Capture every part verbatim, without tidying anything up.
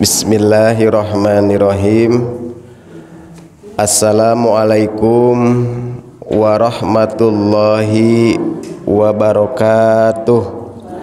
Bismillahirrahmanirrahim. Assalamualaikum warahmatullahi wabarakatuh.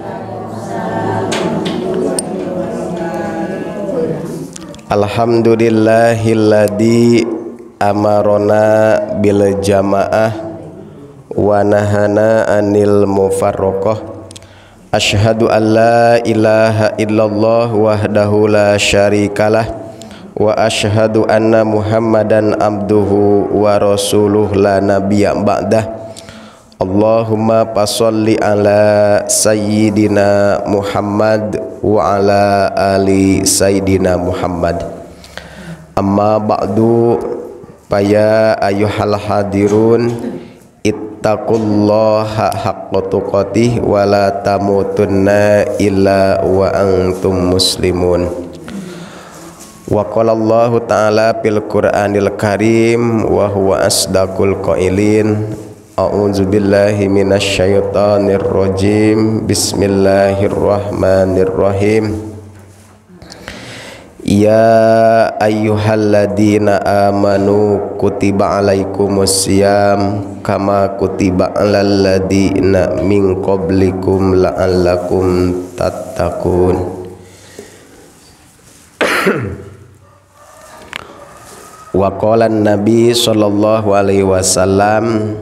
Alhamdulillahilladzi amarona bil jamaah wa nahana anil mufarraqah. Asyhadu an la ilaha illallah wahdahu la syarikalah wa asyhadu anna Muhammadan abduhu wa rasuluh la nabiyya ba'dah. Allahumma pasholli ala sayyidina Muhammad wa ala ali sayyidina Muhammad. Amma ba'du, ya ayyuhal hadirun, ittaqullaha haqqa tuqatih wa la tamutunna illa wa antum muslimun. Wa qala Allahu ta'ala fil Qur'anil Karim wa huwa asdaqul qailin. A'udzu billahi minasy syaithanir rajim. Bismillahirrahmanirrahim. Ya ayyuhalladzina amanu kutiba alaikumusiyam kama kutiba alal ladzina min qablikum la'allakum tattaqun. Wa qala an-nabi sallallahu alaihi wasallam,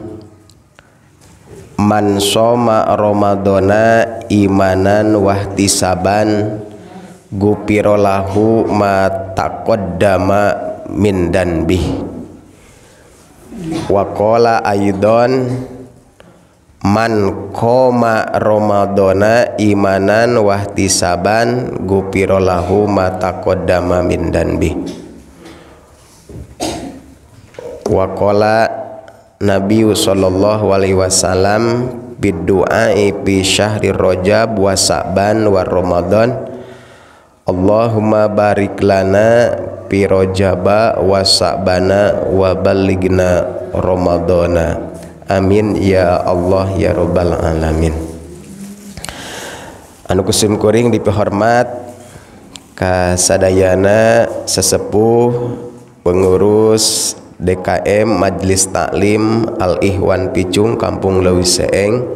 man shoma ramadhana imanan wahtisaban gupiro lahu ma taqaddama min danbih. Wa qala aidon, man qoma ramadhana imanan wahtisaban gupiro lahu ma taqaddama min danbih. Wa qala Nabi sallallahu alaihi wasallam bidduai fi syahri Rajab wa Sa'ban wa Ramadan, Allahumma barik lana fi Rajaba wa Sa'bana wa ballighna Ramadana. Amin ya Allah ya rabbal alamin. Anu kusim kuring dipihormat kasadayana sesepuh pengurus D K M Majelis Taklim Al-Ikhwan Picung Kampung Leuwi Seeng,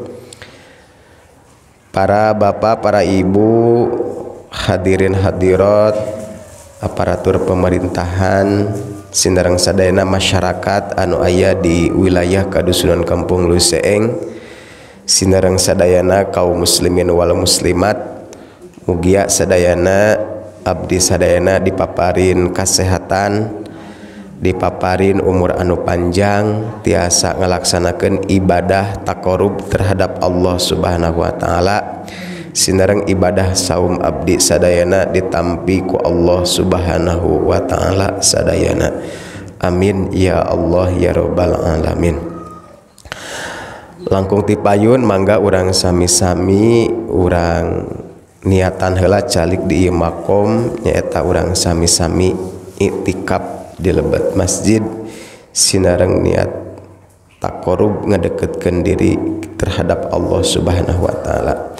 para bapak, para ibu, hadirin hadirat, aparatur pemerintahan, sinareng sadayana masyarakat anu aya di wilayah kadusunan Kampung Leuwi Seeng, sinareng sadayana kaum muslimin wal muslimat, mugia sadayana abdi sadayana dipaparin kasehatan, dipaparin umur anu panjang, tiasa ngalaksanakeun ibadah taqarrub terhadap Allah Subhanahu wa taala. Sinareng ibadah saum abdi sadayana ditampi ku Allah Subhanahu wa taala sadayana. Amin ya Allah ya rabbal alamin. Langkung tipayun mangga urang sami-sami urang niatan heula calik di ieu makom nyaeta urang sami-sami iktikaf di lebat masjid, sinareng niat taqarrub ngadeketkeun diri terhadap Allah Subhanahu wa taala.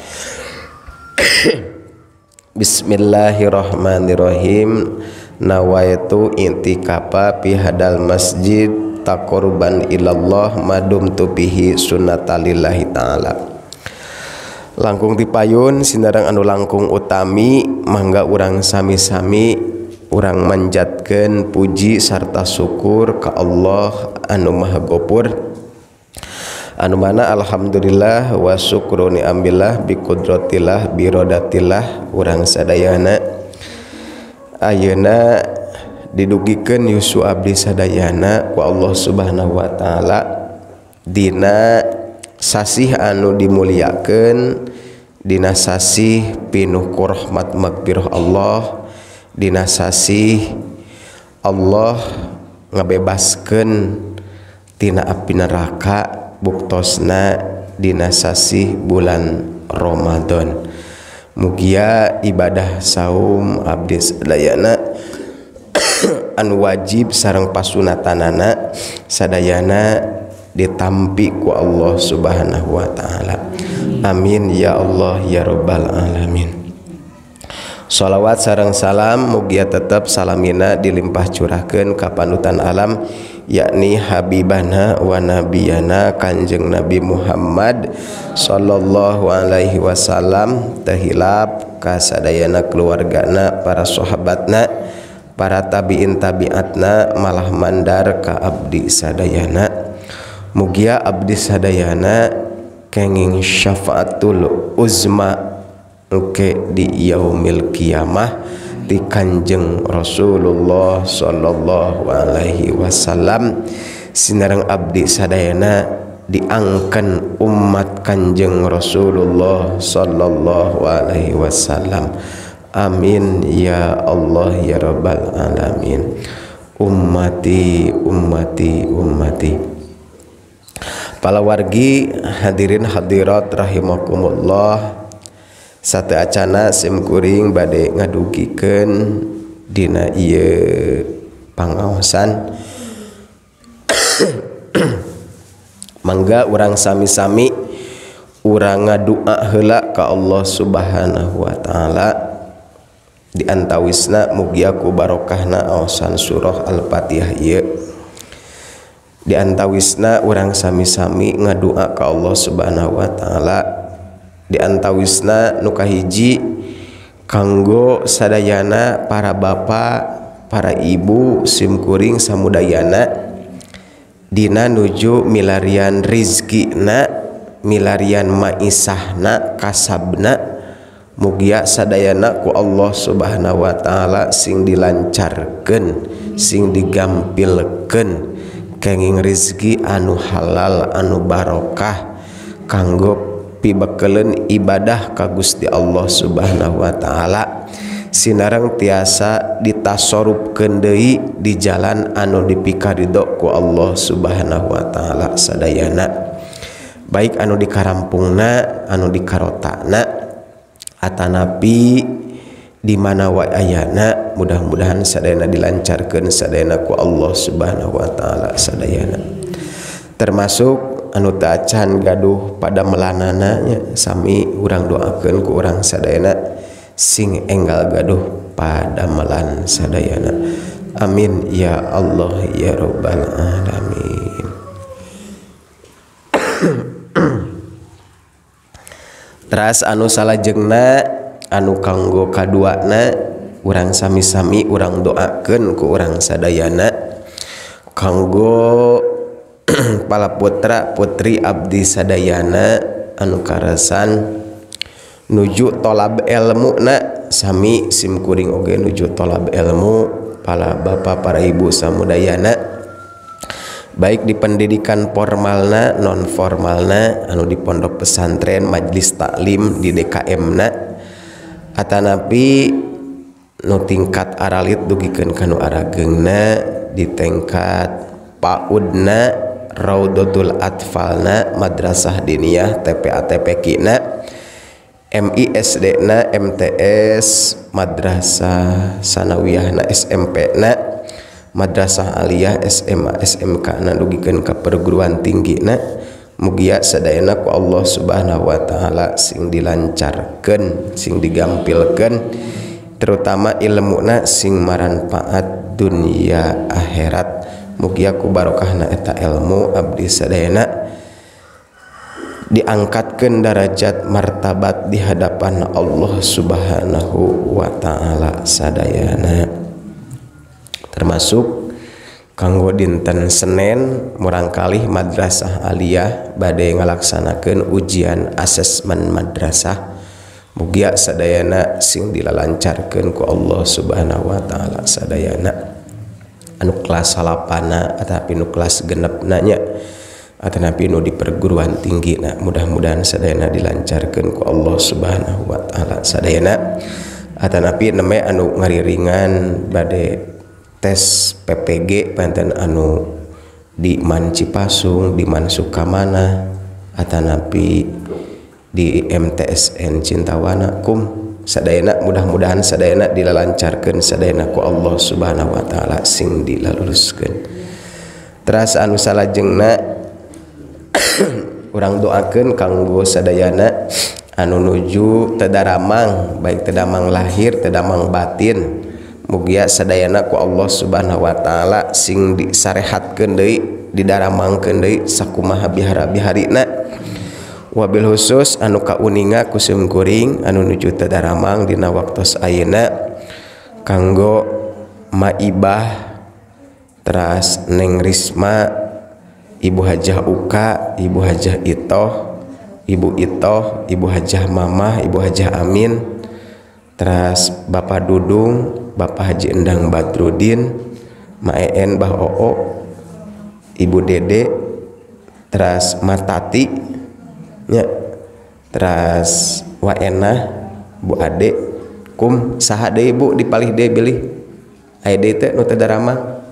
Bismillahirrahmanirrahim. Nawaitu intikafa fi hadal masjid taqarruban ilallah madumtu bihi sunnatalillahi taala. Langkung dipayun sinareng anu langkung utami mangga urang sami-sami urang manjatkeun puji sarta syukur ka Allah anu Maha Gopur, anu mana alhamdulillah wa syukru ni'amillah bi qudratillah bi rodatillah. Urang sadayana ayeuna didugikeun yusu abdi sadayana ku Allah Subhanahu wa taala dina sasih anu dimuliakeun, dina sasih pinuh ku rahmat magfirah Allah, dina sasih Allah ngabebaskeun tina api neraka buktosna dina sasih bulan Ramadan. Mugia ibadah saum abdi sadayana anu wajib sareng pasunatanana sadayana ditampi ku Allah Subhanahu wa taala. Amin ya Allah ya rabbal alamin. Shalawat sareng salam mugia tetep salamina dilimpah curahkeun ka panutan alam yakni habibana wa nabiyana Kanjeng Nabi Muhammad sallallahu alaihi wasallam tahilap ka sadayana keluargana, para sahabatna, para tabiin tabiatna, malah mandar ka abdi sadayana. Mugia abdi sadayana kenging syafaatul uzma engke di yaumil kiamah di Kanjeng Rasulullah sallallahu alaihi wasallam. Sinareng abdi sadayana diangken umat Kanjeng Rasulullah sallallahu alaihi wasallam. Amin ya Allah ya rabbal alamin. Ummati ummati ummati. Palawargi hadirin hadirat rahimakumullah. Sate acana simkuring bade ngadugikeun dina ieu pangaosan. Mangga urang sami-sami urang ngadua heula ka Allah Subhanahu wa taala di antawisna mugia ku barokahna aosan surah Al-Fatihah ieu. Di antawisna urang sami-sami ngadua ka Allah Subhanahu wa taala. Di antawisna nu kahiji kanggo sadayana para bapak, para ibu simkuring samudayana dina nuju milarian rizkina, milarian maisahna, kasabna, mugia sadayana ku Allah Subhanahu wa taala sing dilancarkeun, sing digampilkeun kenging rizki anu halal anu barokah kanggo pibekeleun ibadah ka Gusti Allah Subhanahu wa taala. Sinareng tiasa ditasorupkeun deui di jalan anu dipikaridho ku Allah Subhanahu wa taala sadayana, baik anu dikarampungna anu dikarotana atanapi di mana wae ayana. Mudah-mudahan sadayana dilancarkeun sadayana ku Allah Subhanahu wa taala sadayana, termasuk anu teu acan gaduh pada melanana nya sami urang doakeun ku urang sadayana sing enggal gaduh pada melan sadayana. Amin ya Allah ya rabbal alamin. Teras anu salajengna anu kanggo kaduana urang sami-sami urang doakeun ku urang sadayana kanggo pala putra putri abdi sadayana anu karesan nuju tolab ilmu na sami simkuring oge nuju tolab ilmu. Pala bapak para ibu samudayana baik di pendidikan formalna non formalna anu di pondok pesantren majelis taklim di D K M na atanapi nu tingkat aralit dugikeun kanu arageungna di tingkat paudna Raudatul Atfalna madrasah diniyah T P A T P Q na M I S D na M T S madrasah sanawiyah na S M P na madrasah aliyah S M A S M K na dugikeun ka perguruan tinggi na. Mugia sadayana ku Allah Subhanahu wa taala sing dilancarkeun, sing digampilkeun, terutama ilmuna sing maranfaat dunia akhirat. Mugia ku barokahna eta ilmu abdi sadayana diangkatkeun derajat martabat di hadapan Allah Subhanahu wa taala sadayana. Termasuk kanggo dinten Senin murangkalih madrasah aliyah bade ngalaksanakeun ujian asesmen madrasah. Mugia sadayana sing dilalancarkeun ku Allah Subhanahu wa taala sadayana. Anu kelas salapana atapi nu kelas genep nanya atanapi nu di perguruan tinggi na mudah-mudahan sadayana dilancarkeun ku Allah Subhanahu wa taala sadayana. Atanapi neme anu ngariringan bade tes P P G panten anu di Man Cipasung, di Man Sukamana, atanapi di M T S N Cintawana kum sadayana mudah-mudahan sadayana dilalancarkeun sadayana ku Allah Subhanahu wa taala sing dilaluruskeun. Teras anu salajengna urang doakeun kanggo sadayana anu nuju tadaramang baik tadamang lahir tadamang batin mugia sadayana ku Allah Subhanahu wa taala sing disarehatkeun deui didaramangkeun deui sakumaha bihara-biharina wabil khusus anu kauninga ku simkuring anu nuju tadaramang dina waktos ayeuna kanggo Maibah teras Neng Risma Ibu Hajah Uka Ibu Hajah Itoh Ibu Itoh, Ibu Hajah Mamah, Ibu Hajah Amin, teras Bapak Dudung, Bapak Haji Endang Badrudin, Maen Bah Oo, Ibu Dede, teras Martati, nya, teras Waena, Bu Ade, kum saha deui Bu dipalih deui bilih, aya deui teh nu teu daramang,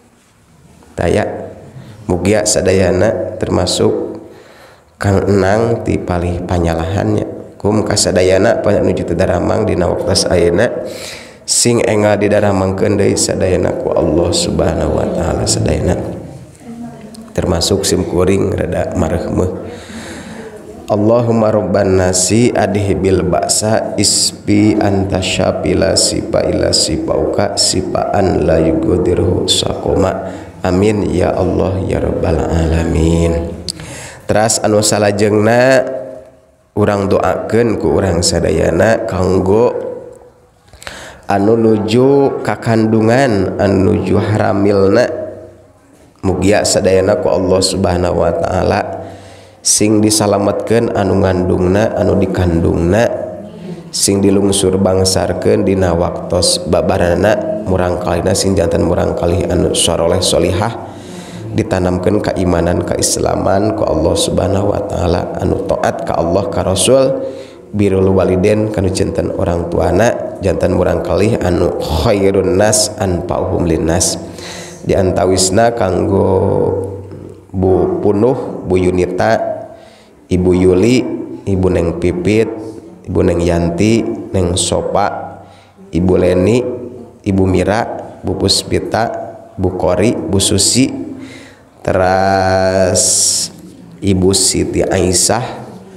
taya, mugia sadayana termasuk Kang Enang ti palih panyalahannya kum kasadayana pada nuju teu daramang dina waktos ayeuna sing enggal didaramangkeun deui sadayana ku Allah Subhanahu wa taala sadayana termasuk sim kuring rada marehmeuh Allahumma rabban nasi adhibil ba'sa ispi anta syafila sipa ila sipauka sipaan la yughadiru saqoma amin ya Allah ya rabbal alamin. Teras anu salajengna urang doakeun ku urang sadayana kanggo anu nuju kakandungan anu nuju haramilna mugia sadayana ku Allah Subhanahu wa taala sing disalametkeun anu ngandungna anu dikandungna sing dilungsur bangsarkeun dina waktos babarana murang kalina sing janten murang kalih anu saleh solihah ditanamkan keimanan keislaman ku Allah Subhanahu wa taala anu taat ka Allah ka Rasul birrul walidain kana janten orang tuana janten murang kalih anu khairun nas anfa'uhum linnas di antawisna kanggo Bu Punuh Bu Yunita Ibu Yuli Ibu Neng Pipit Ibu Neng Yanti Neng Sopa Ibu Leni Ibu Mira Bu Puspita Bu Kori Bu Susi teras Ibu Siti Aisyah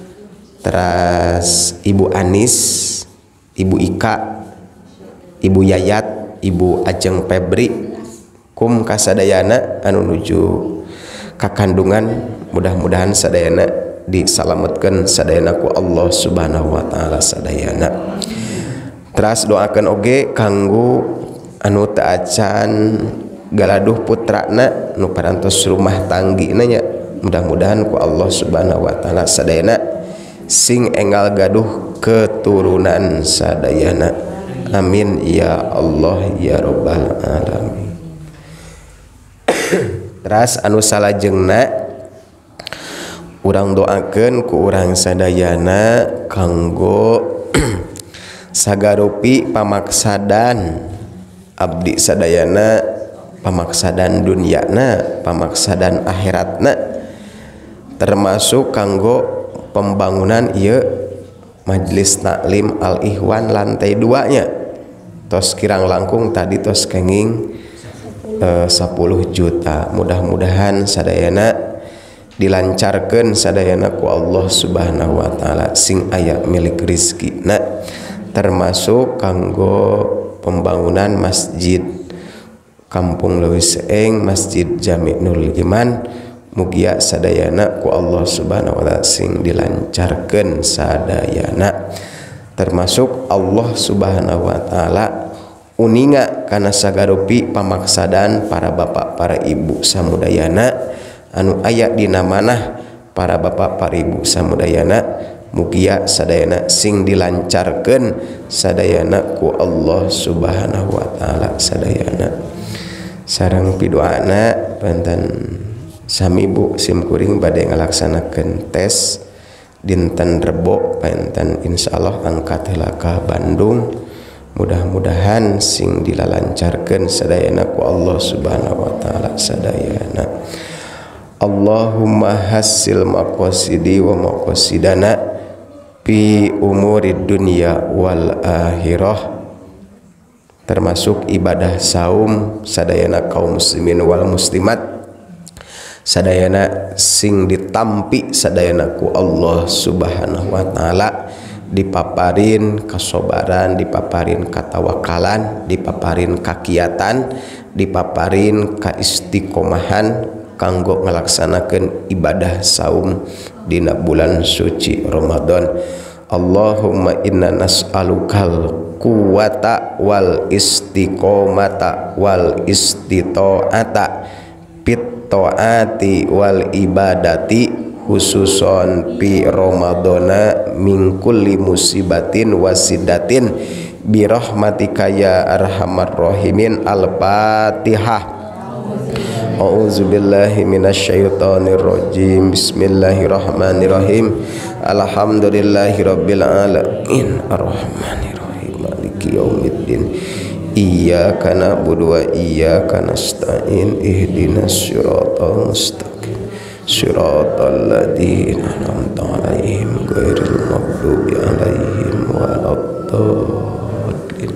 teras Ibu Anis Ibu Ika Ibu Yayat Ibu Ajeng Febri kum kasadayana anu nuju kakandungan mudah-mudahan sadayana disalametkeun sadayana ku Allah Subhanahu wa taala sadayana teras doakeun oge kanggo anu teu acan galaduh putrana nu parantos rumah tanggina nya mudah-mudahan ku Allah Subhanahu wa taala sadayana sing enggal gaduh keturunan sadayana amin ya Allah ya rabbal alamin. Teras anu salajengna urang doakeun ku urang sadayana kanggo sagarupi pamaksadan abdi sadayana pamaksadan dunyana pamaksadan akhiratna termasuk kanggo pembangunan ieu Majelis Taklim Al Ikhwan lantai dua nya tos kirang langkung tadi tos kenging eh, sepuluh juta mudah-mudahan sadayana dilancarkeun sadayana ku Allah Subhanahu wa taala sing aya milik rizkina termasuk kanggo pembangunan masjid Kampung Leuwih Seeng Masjid Jami Nurul Iman mugia sadayana ku Allah Subhanahu wa taala sing dilancarkeun sadayana termasuk Allah Subhanahu wa taala uninga kana sagarupi pamaksadan para bapak para ibu samudayana anu aya dina manah para bapak para ibu samudayana mugia sadayana sing dilancarkeun sadayana ku Allah Subhanahu wa taala sadayana sareng pidoana panten sami Bu simkuring bade ngalaksanakeun tes dinten Rebo panten insyaallah angkat heula ka Bandung mudah-mudahan sing dilalancarkeun sadayana ku Allah Subhanahu wa taala sadayana Allahumma hasil maqasidi wa maqasidana fi umurid dunya wal akhirah termasuk ibadah saum sadayana kaum muslimin wal muslimat sadayana sing ditampi sadayana ku Allah Subhanahu wa taala, dipaparin kasobaran, dipaparin katawakalan, dipaparin kakiatan, dipaparin kaistiqomahan kanggo ngalaksanakeun ibadah saum dina bulan suci Ramadan. Allahumma inna nas'alukal quwwata wal istiqomata wal istito'ata fit ta'ati wal ibadati khususon pi Ramadana min kulli musibatin wasidatin bi rahmatika ya arhamar rahimin. Al-Fatihah. A'udzubillahi minasyaitonir rajim. Bismillahirrahmanirrahim. Alhamdulillahirabbil alamin arrahmanir rahim maliki yaumiddin. Iyyaka na'budu wa iyyaka nasta'in ihdinas siratal mustaqim siratal ladzina an'amta 'alaihim ghairil maghdubi 'alaihim waladdallin.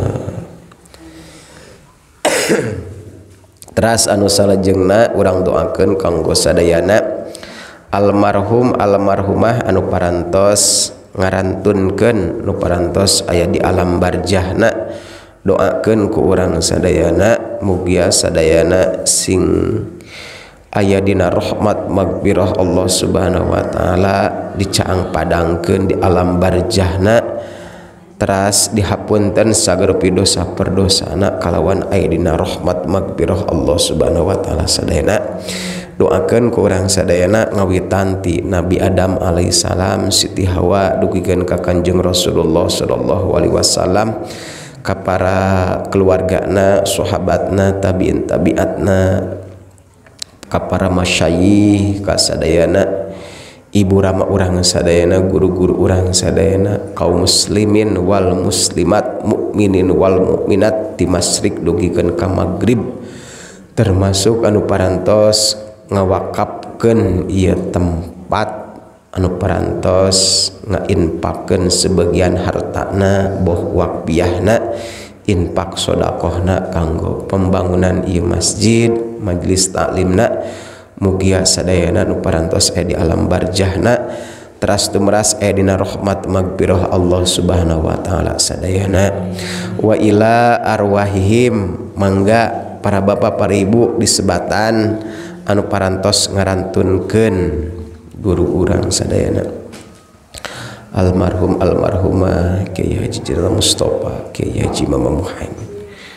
Teras anu salajengna urang doakeun kanggo sadayana almarhum almarhumah anu parantos ngarantunkeun nu parantos aya di alam barzahna. Doakeun ku urang sadayana mugia sadayana sing aya dina rahmat magfirah Allah Subhanahu wa taala dicaang padangkeun di alam barzahna, teras dihapunten sagerupi dosa perdosana kalawan aya dina rahmat magfirah Allah Subhanahu wa taala sadayana. Doakeun ku urang sadayana ngawitanti Nabi Adam alaihissalam, Siti Hawa, dugikeun ka Kanjeng Rasulullah sallallahu alaihi wasallam, ka para keluargana, sahabatna, tabiin tabiatna, ka para masyayikh, ka sadayana ibu rama urang sadayana, guru-guru urang sadayana, kaum muslimin wal muslimat, mukminin wal mukminat di masyrik dugikeun ka maghrib, termasuk anu parantos ngawakafkeun ieu tempat, anu parantos ngainfakkeun sebagian hartana boh wakfiyahna, infak sodakohna kanggo pembangunan ieu masjid, majelis taklimna. Mugia sadayana nu parantos aya di alam barzahna teras tumras aya dina rahmat magfirah Allah Subhanahu wa taala sadayana. Wa ila arwahihim, mangga para bapak para ibu di sebatan anu parantos ngarantunkeun guru urang sadayana almarhum almarhumah Kiai Haji Jalal Mustofa, Kiai Haji Mama Muhammad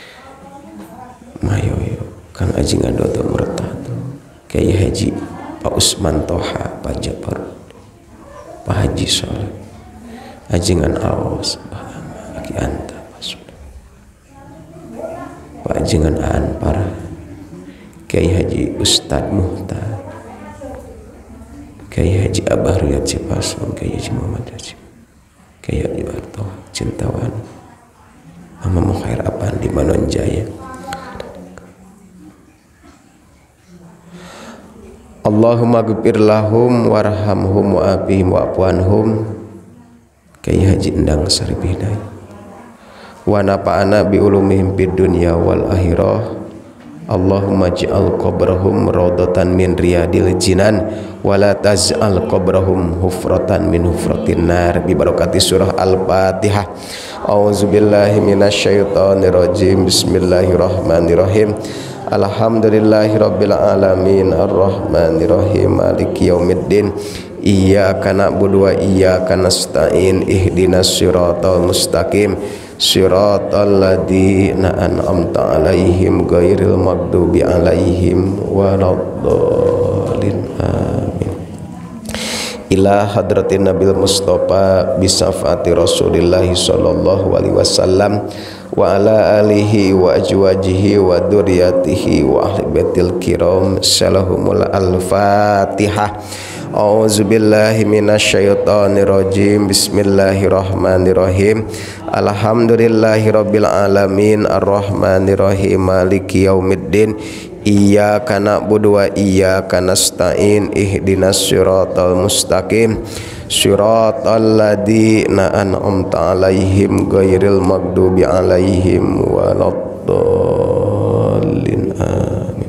Mayoyo, Kang Aji Ngadodo Murtado, Kiai Haji Pak Usman Toha, Pak Jafar, Pak Haji Soleh, Ajingan Awas, Pak Aki Anta, Pak Sudah, Pak Ajingan Aan Parah, Kiai Haji Ustadz Muhtar, Kiai Haji Abah Riyad Cipasung, Kiai Haji Muhammad Haji, Kiai Haji Barto Cintawan, Mama Mukhair Apandi Manonjaya. Allahumma ghfir lahum warhamhum wa'afihim wa'fuanhum. Kiai Haji Endang Sarip Hidayah. Wa nafa'ana bi ulumihim fid dunya wal akhirah. Allahumma ij'al qabrahum rawdatan min riyadil jinan wa la taj'al qabrahum hufratan min hufratin nar bi barakati surah Al-Fatihah. A'udzubillahi minasyaitonir rajim. Bismillahirrahmanirrahim. Alhamdulillahirabbil alamin arrahmanirrahim maliki yaumiddin. Iyyaka na'budu wa iyyaka nasta'in ihdinas siratal mustaqim siratal ladzina an'amta 'alaihim ghairil maghdubi 'alaihim waladdallin. Amin. Ila hadratin Nabil Mustafa bisafati Rasulillah sallallahu alaihi wasallam wa ala alihi wa ajwajihi wa dzurriyyatihi wa ahli baitil kiram salahumul al-Fatihah. A'udzubillahi minasyaitonir rajim. Bismillahirrahmanirrahim. Alhamdulillahirabbil alamin arrahmanirrahim maliki yaumiddin. Iyyaka na'budu wa iyyaka nasta'in ihdinas siratal mustaqim siratal ladzina an'amta 'alaihim ghairil maghdubi 'alaihim waladdallin. Amin.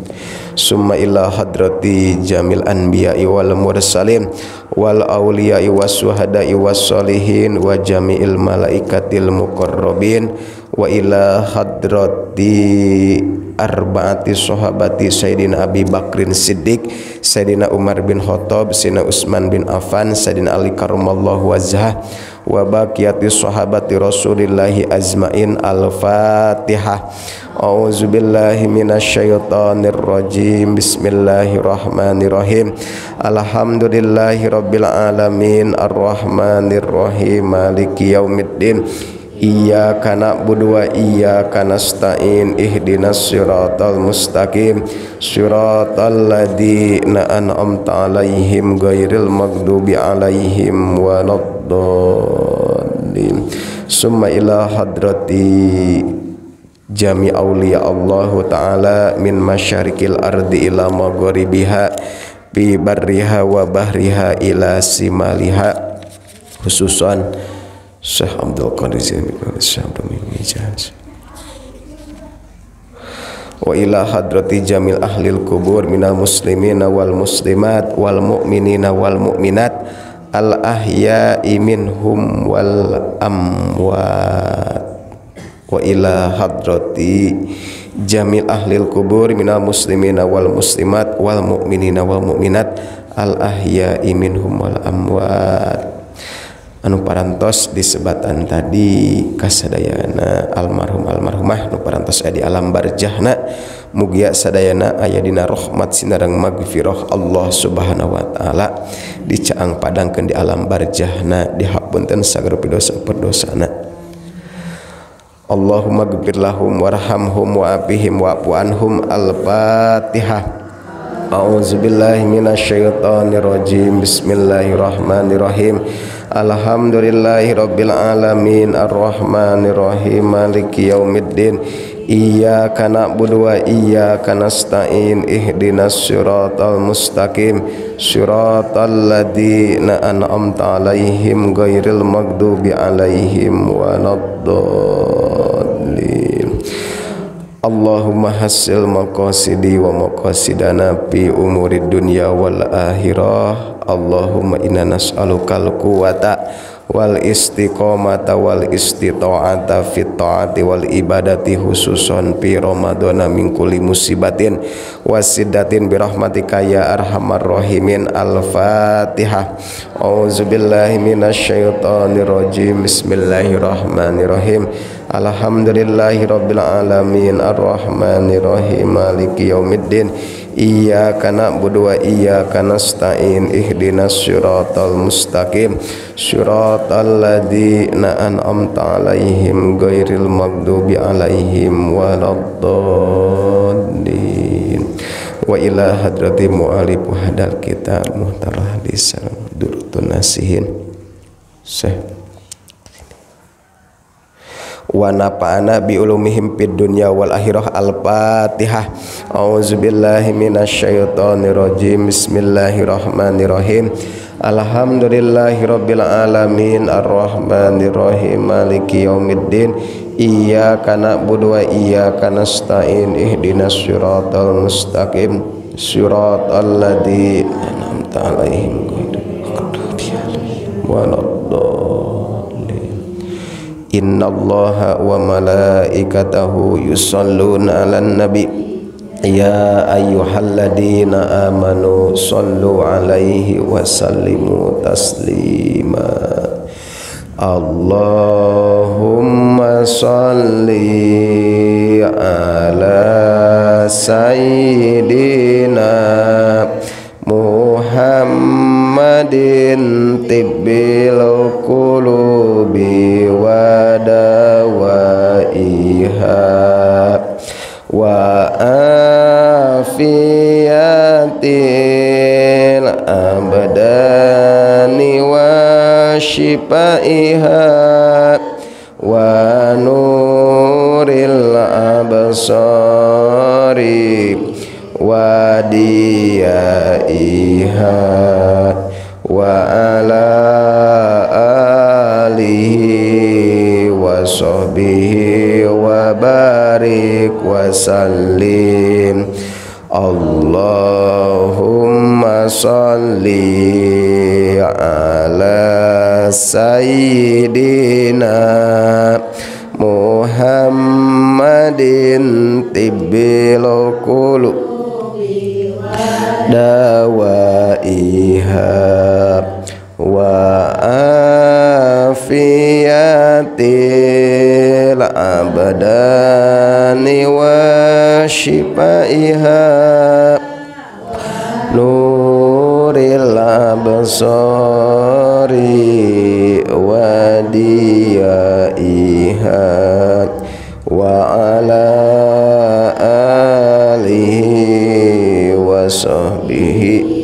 summa ila hadrati jamil anbiya'i wal mursalin wal awliya'i was syuhada'i was sholihin wa jami'il malaikatil muqarrabin wa ila hadrati arba'ati sahabati Sayyidina Abi Bakrin Siddiq, Sayyidina Umar bin Khattab, Sayyidina Utsman bin Affan, Sayyidina Ali karramallahu wajhah wa baqiyati sahabati Rasulillahi azmain. Al-Fatihah. A'udzu billahi minasyaitonir rajim. Bismillahirrahmanirrahim. Alhamdulillahi rabbil alamin arrahmanir rahim maliki yaumiddin. Iyyaka na'budu wa iyyaka nasta'in ihdinas siratal mustaqim siratal ladzina an'amta 'alaihim ghairil maghdubi 'alaihim waladdallin. Summa ila hadrati jami auliya Allah ta'ala min masyarikil ardi ila maghribiha bi barriha wa bahriha ila simaliha, khususan Syekh Abdul Qadir wa ila hadrati jamil ahlil kubur minal muslimina wal muslimat wal mu'minina wal mu'minat al ahya'i minhum wal amwat wa ila hadrati jamil ahlil kubur minal muslimina wal muslimat wal mu'minina wal mu'minat al ahya'i minhum wal amwat. Anu parantos disebatan tadi kasadayana almarhum almarhumah nu parantos aya di alam barjahna, mugia sadayana aya dina rahmat sinareng magfirah Allah Subhanahu wa taala, dicaang padangkeun di alam barjahna, dihapunten sagala dosa-dosana. Allahumma ghfir lahum warhamhum wa'afihim wa'fu anhum. Al-Fatihah. A'udzu billahi minasyaitonir rajim. Bismillahirrahmanirrahim. Alhamdulillahi rabbil alamin arrahmanir rahim maliki yaumiddin. Iyyaka na'budu wa iyyaka nasta'in ihdinas siratal mustaqim siratal ladzina an'amta 'alaihim ghairil maghdubi 'alaihim waladdallin. Allahumma hassil maqasidi wa maqasidana fi umurid dunya wal akhirah. Allahumma inna nas'alukal quwwata wal istiqomata wal istita'ata fit ta'ati wal ibadati khususan fi ramadhana min kulli musibatin wasiddatin birahmatika ya arhamar rahimin. Al-Fatihah. A'udzu billahi minasyaitonir rajim. Bismillahirrahmanirrahim. Alhamdulillahi rabbil alamin arrahmanir rahim maliki yaumiddin. Iyyaka na'budu wa iyyaka nasta'in ihdinas siratal mustaqim siratal ladzina an'amta 'alaihim ghairil maghdubi 'alaihim waladdallin. Wa ila hadrati mu'allif hadal kitab muhtarah lisan durutun nasihin Syekh wa nafa'ana bi ulumihim fid dunya wal akhirah. Al-Fatihah. A'udzu billahi minasyaitonir rajim. Bismillahirrahmanirrahim. Alhamdulillahi rabbil alamin arrahmanir rahim maliki yaumiddin. Iyyaka na'budu wa iyyaka nasta'in ihdinas siratal mustaqim siratal ladzina an'amta 'alaihim ghairil maghdubi 'alaihim waladdallin. Innallaha wa malaikatahu yusholluna 'alan nabi ya ayyuhalladzina amanu shollu 'alaihi wa sallimu taslima. Allahumma sholli ala sayyidina Muhammadin tibbil qulubi wa dawaiha wa afiyatil abdani wa shifaiha wa nuril absari wa diyaiha wa ala alihi wa sahbihi wa barik wa sallim. Allahumma sholli ala sayyidina Muhammadin tibbil qulub dawaiha wa afiyatil abdani wa shifaiha nuril absari wa diyaiha wa ala alihi wa sahbihi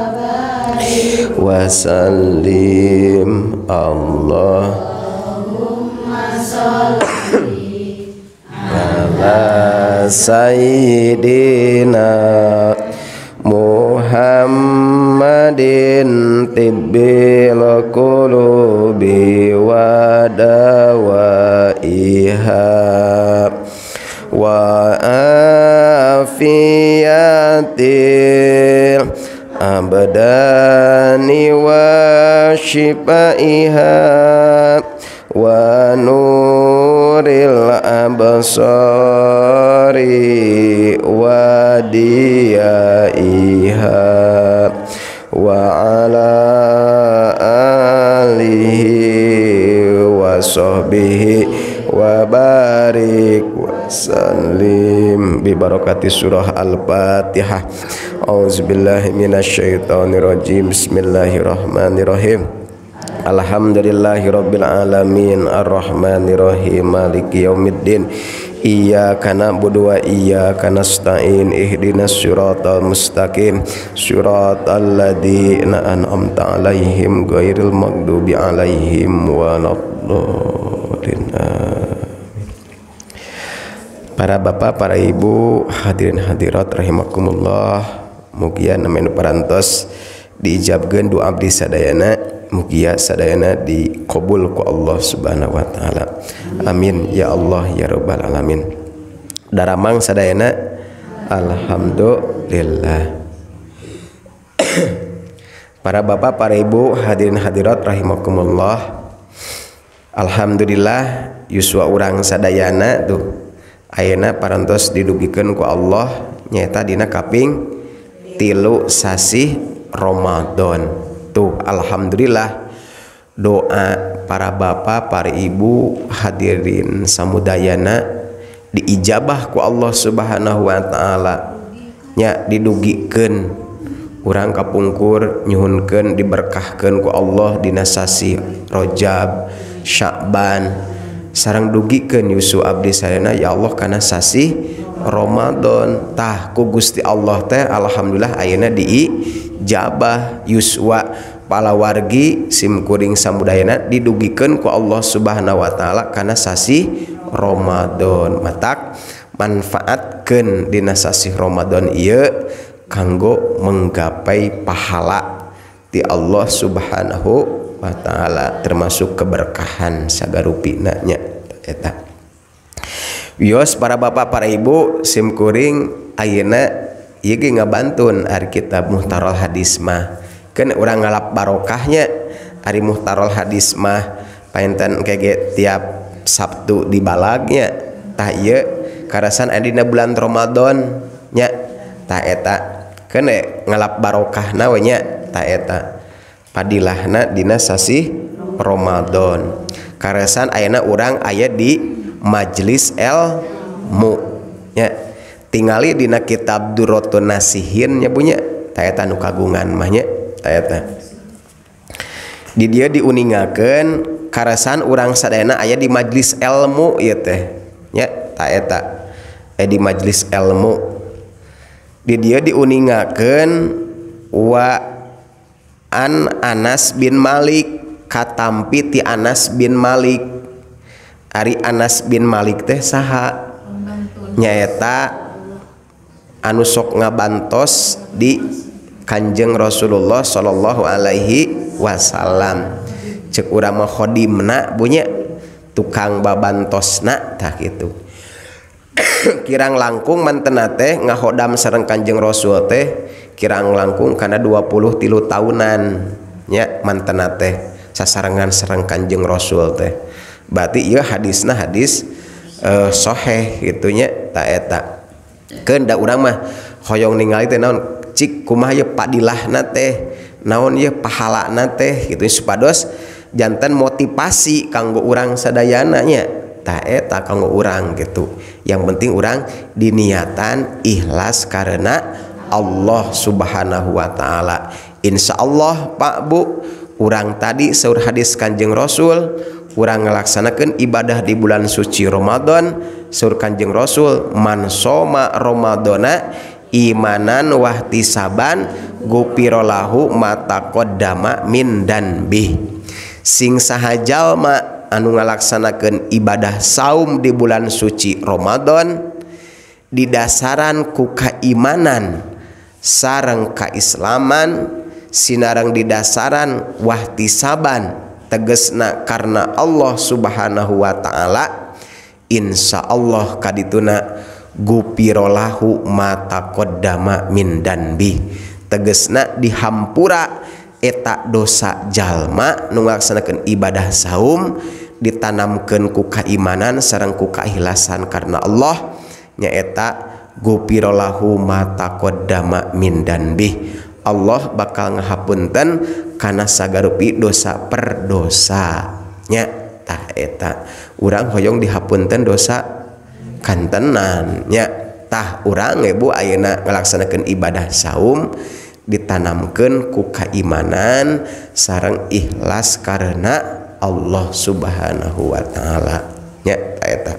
wa sallim. Allahumma sholli ala sayyidina Muhammadin tibbil qulubi wa dawaiha wa afiyatil abdani wa shifaiha wa nuril absari wa diyaiha wa ala alihi wa sahbihi wa barik wa sallim bi barakati surah al-fatihah. Auzubillahi minasyaitonirrajim. Bismillahirrahmanirrahim. Alhamdulillahi rabbil alamin arrahmanirrahim maliki yaumiddin iyyaka na'budu wa iyyaka nasta'in ihdinas siratal mustaqim siratal ladzina an'amta 'alaihim ghairil maghdubi 'alaihim waladdallin. Para bapak, para ibu, hadirin hadirat rahimakumullah, mugia namanya parantos diijabkeun doa abdi sadayana, mugia sadayana dikabul ku Allah Subhanahu wa taala. Amin ya Allah ya rabbal alamin. Daramang sadayana alhamdulillah. Para bapak, para ibu, hadirin hadirat rahimakumullah, alhamdulillah yuswa urang sadayana tuh ayeuna parantos didugikeun ku Allah nyaeta dina kaping tilu sasih Ramadan. Tuh alhamdulillah doa para bapak, para ibu, hadirin samudayana diijabah ku Allah Subhanahu wa taala. Nya didugikeun urang kapungkur nyuhunkeun diberkahkeun ku Allah dina sasih Rajab, Sya'ban, sareng dugikeun yusu abdi sadayana ya Allah kana sasih Ramadan. Tah ku Gusti Allah teh alhamdulillah ayeuna diijabah yuswa palawargi simkuring samudayana didugikeun ku Allah Subhanahu wa taala kana sasih Ramadan. Matak manfaatkeun dina sasih Ramadan ieu kanggo menggapai pahala ti Allah Subhanahu wa ta'ala, termasuk keberkahan sagarupina nya eta. Wios para bapak, para ibu, simkuring ayeuna ieu ge ngabantun ari kitab Muhtarol Hadis mah. Keun urang ngalap barokahnya ari Muhtarol Hadis mah painten kege tiap Sabtu di balagnya. Tah ieu karasan adina bulan Ramadan nya tah eta keun ngalap barokahna we nya tah eta padilahna dina sasih Ramadan. Karasan ayeuna urang aya di majelis ilmu nya tingali dina kitab Durratun Nasihin nya punya ta eta nu kagungan mah nya ta eta di dieu diuningakeun karasan urang sadayana aya di majelis ilmu ieu teh nya ta eta aya di majelis ilmu. Di dieu diuningakeun wa an Anas bin Malik katampi ti Anas bin Malik. Ari Anas bin Malik teh saha? Nyaeta anu sok ngabantos di Kanjeng Rasulullah sallallahu alaihi wasallam. Ceuk urang mah khodimna bunya tukang babantosna tah kitu. kirang langkung mantenna teh ngahodam sareng Kanjeng Rasul teh kirang langkung kana dua puluh tilu tahunan nya mantenna teh sasarengan sareng Kanjeng Rasul teh. Berarti ieu hadisna hadis uh, sahih kitu nya ta eta. Keun da urang mah hoyong ningali teh naon cik kumaha ye padilahna teh naon ye pahalana teh kitu supados janten motivasi kanggo urang sadayana nya ta eta kanggo urang gitu. Yang penting urang diniatan ikhlas karena Allah Subhanahu wa taala. Insyaallah Pak Bu urang tadi saur hadis Kanjeng Rasul urang ngalaksanakeun ibadah di bulan suci Ramadan saur Kanjeng Rasul man soma ramadana imanan wahtisaban gupirolahu mata qaddama min dan bih. Sing saha jalma anu ngalaksanakeun ibadah saum di bulan suci Ramadan didasaran ku kaimanan sareng kaislaman sinareng didasaran wahtisaban tegesna karena Allah Subhanahu wa taala insyaallah kadituna gupirolahu mata qaddama min danbi tegesna dihampura eta dosa jalma nu ngalaksanakeun ibadah saum ditanamkeun ku kaimanan sareng ku kaikhlasan karena Allah nyaeta gupirolahu mata qaddama min danbi. Allah bakal ngahapunten kana sagarupi dosa per dosa nya tah eta urang hoyong dihapunten dosa kantenan nya tah urang ibu ayeuna ngalaksanakeun ibadah saum ditanamkeun ku kaimanan sareng ikhlas karena Allah Subhanahu wa taala nya tah eta.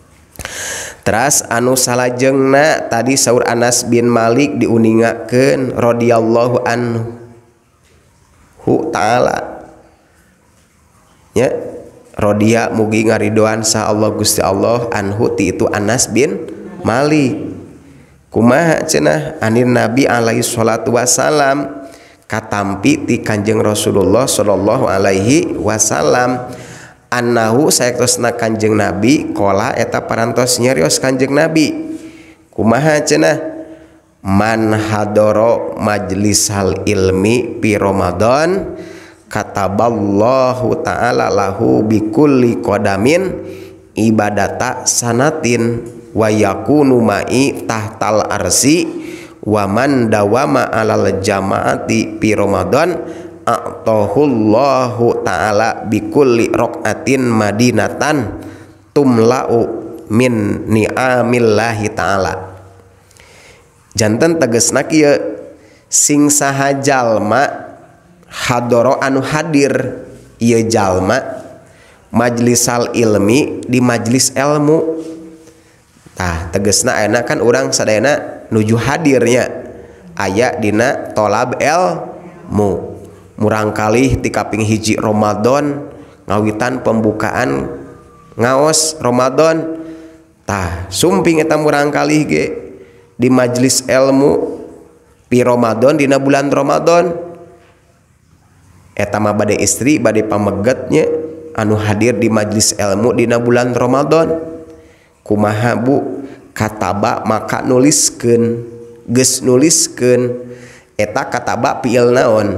Teras anu salajengna tadi saur Anas bin Malik diuningakeun radhiyallahu anhu taala nya radhiya mugi ngaridoan sa Allah Gusti Allah anhu ti itu Anas bin Malik kumaha cenah anin Nabi alaihi salatu wasalam katampi ti Kanjeng Rasulullah sallallahu alaihi wasallam annahu saektosna Kanjeng Nabi kola eta parantos nyarios Kanjeng Nabi kumaha cenah man hadoro majlisal ilmi pi Ramadan kataballahu ta'ala lahu bikulli qadamin ibadata sanatin wa yakunu ma'i tahtal arsi wa man dawama alal jamaati pi Ramadan a'tahullahu ta'ala bikulli raqatin madinatan tumla'u min ni'amillahi ta'ala. Janten tegesna kieu sing saha jalma hadoro anu hadir ieu jalma majlisal ilmi di majlis ilmu tah tegesna ayeuna kan urang sadayana nuju hadirnya aya dina tolab ilmu murangkalih ti kaping hiji Ramadan ngawitan pembukaan ngaos Ramadan tah sumping eta murangkalih ge di majlis ilmu pi Ramadan dina bulan Ramadan eta mah bade istri bade pamegetnya anu hadir di majlis ilmu dina bulan Ramadan kumaha Bu kataba maka nuliskeun geus nuliskeun eta kataba fiil naon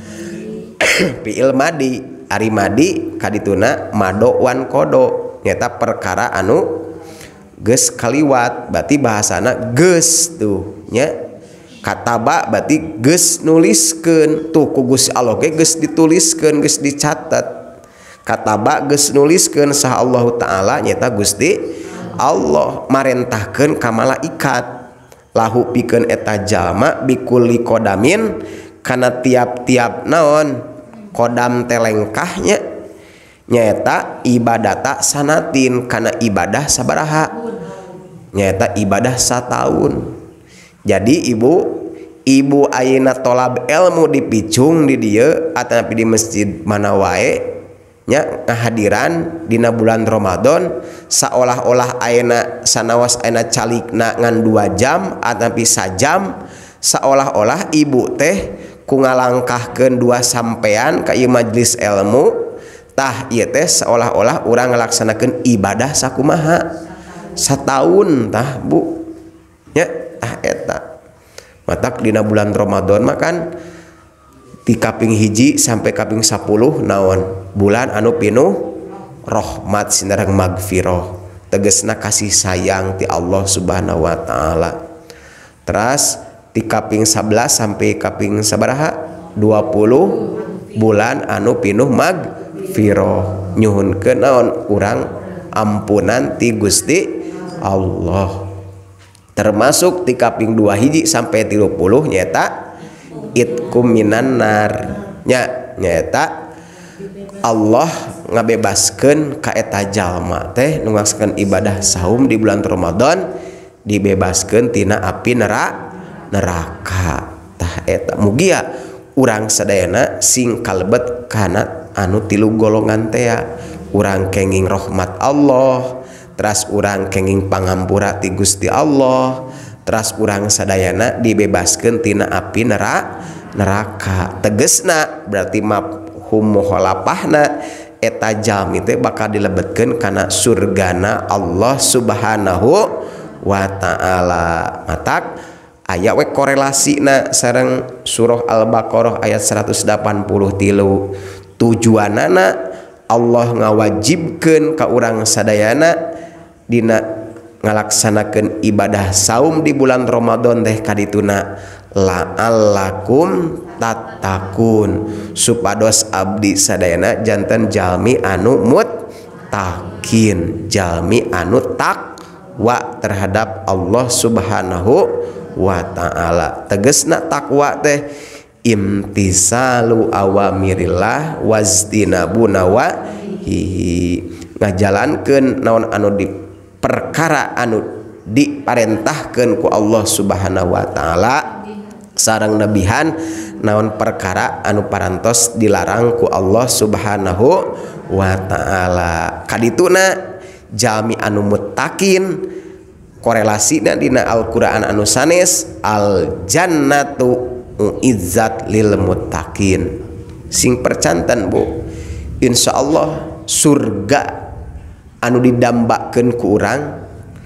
fiil madi ari madi kadituna mado wan kodo nyata perkara anu geus kaliwat berarti bahasana geus tuh nya kataba berarti geus nuliskeun tuh ku Gusti Allah ge geus dituliskeun geus dicatet kataba geus nuliskeun saha Allah taala nyata Gusti Allah marentahkeun ka malaikat lahu pikeun eta jalma bikulli qadamin kana tiap-tiap naon kodam telengkahnya nyata ibadata sanatin kana ibadah sabaraha nyata ibadah satahun. Jadi ibu ibu ayeuna tolab ilmu dipicung di dieu ataupun di masjid mana wae nya ngahadiran dina bulan Ramadan seolah-olah ayeuna sanawas ayeuna calikna ngan dua jam ataupun sajam seolah-olah ibu teh ku ngalangkahkeun dua sampean ka ieu majlis ilmu tah ieu teh seolah-olah urang ngalaksanakeun ibadah sakumaha Satahun tah Bu nya tah eta matak dina bulan Ramadan makan ti kaping hiji sampai kaping sepuluh naon bulan anu pinuh rahmat sinareng magfirah tegesna kasih sayang ti Allah Subhanahu wa taala. Terus ti kaping sebelas sampai kaping sabaraha dua puluh bulan anu pinuh magfirah nyuhunkeun naon urang ampunan ti Gusti Allah. Termasuk ti kaping dua hiji sampai tilu puluh nyata itkum minan nar nya nyata Allah ngabebaskeun ka eta jalma teh nu ngaskeun ibadah saum di bulan Ramadan dibebaskeun tina api neraka tah eta mugia urang sadayana sing kalebet kana anu tilu golongan teh urang kenging rahmat Allah, teras urang kenging pangampura ti Gusti Allah, teras urang sadayana dibebaskeun tina api neraka. Tegesna berarti mafhum mukhalafahna eta jalmi teh bakal dilebetkeun kana surgana Allah Subhanahu wa taala. Matak aya we korelasina sareng surah Al-Baqarah ayat seratus delapan puluh tilu. Tujuanana Allah ngawajibkeun ka urang sadayana dina ngalaksanakeun ibadah saum di bulan Ramadan teh kadituna la'allakum tattaqun supados abdi sadayana janten jalmi anu muttaqin jalmi anu takwa terhadap Allah Subhanahu wa taala. Tegesna takwa teh imtisalu awamirillah wajtinabu nawahihi ngajalankeun naon anu di perkara anu diparentahkeun ku Allah Subhanahu wa taala sareng nebihan naon perkara anu parantos dilarang ku Allah Subhanahu wa taala. Kadituna jalmi anu muttaqin korelasina dina Al-Qur'an anu sanes al jannatu uizzat lil muttaqin sing percantan Bu insyaallah surga anu didambakeun ku urang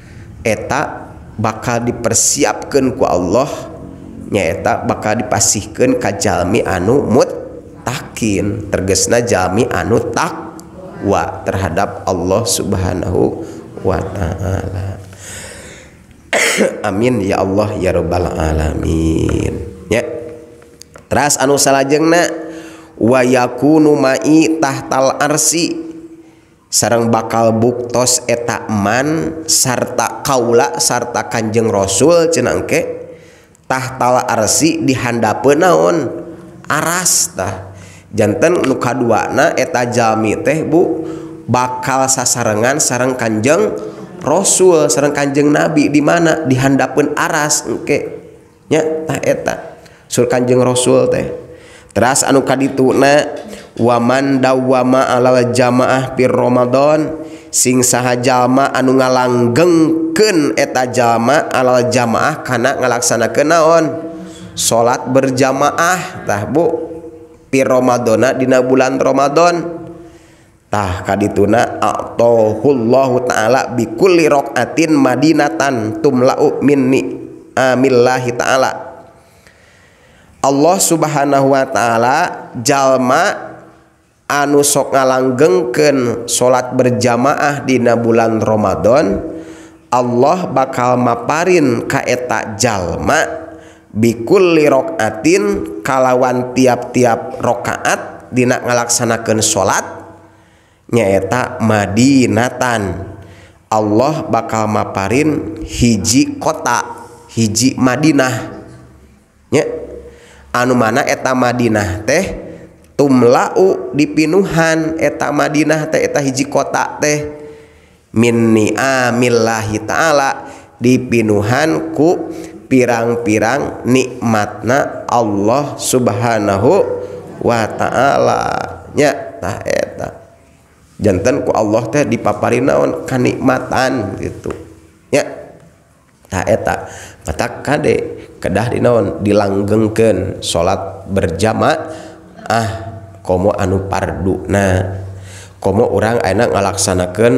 eta bakal dipersiapkeun ku Allah nyaeta bakal dipasihkeun ka jalmi anu muttaqin tergesna jalmi anu takwa terhadap Allah Subhanahu wa taala. Amin ya Allah ya rabbal alamin ya. Teras anu salajengna wa yakunu ma'i tahtal arsi sareng bakal buktos eta man sarta kaula sarta Kanjeng Rasul cenah engke tahtal arsi dihandapeun naon aras tah janten nu kaduana eta jalmi teh Bu bakal sasarengan sareng Kanjeng Rasul sareng Kanjeng Nabi di mana dihandapeun aras engke nya tah eta sur Kanjeng Rasul teh. Teras anu kadituna waman dawama alal jamaah fir Ramadan sing saha jalma anu ngalanggengkeun eta jalma alal jamaah kana ngalaksanakeun naon salat berjamaah tah Bu fir Ramadana dina bulan Ramadan tah kadituna a'tahullahu ta'ala bi kulli raqatin madinatan tumla'u minni amillahi ta'ala. Allah Subhanahu wa taala jalma anu sok ngalanggengkeun salat berjamaah dina bulan Ramadan Allah bakal maparin ka eta jalma bikulli raqatin kalawan tiap-tiap rakaat dina ngalaksanakeun salat nyaeta madinatan Allah bakal maparin hiji kota hiji Madinah nya anu mana eta Madinah teh tumlau dipinuhan eta Madinah teh eta hiji kota teh min ni'amillahi ta'ala dipinuhan ku pirang-pirang nikmatna Allah Subhanahu wa ta'ala nya tah eta janten ku Allah teh dipapari naon kanikmatan gitu nya tah eta mata kade kedah dinaon dilanggengkeun salat berjamaah komo anu parduna komo urang ayeuna ngalaksanakeun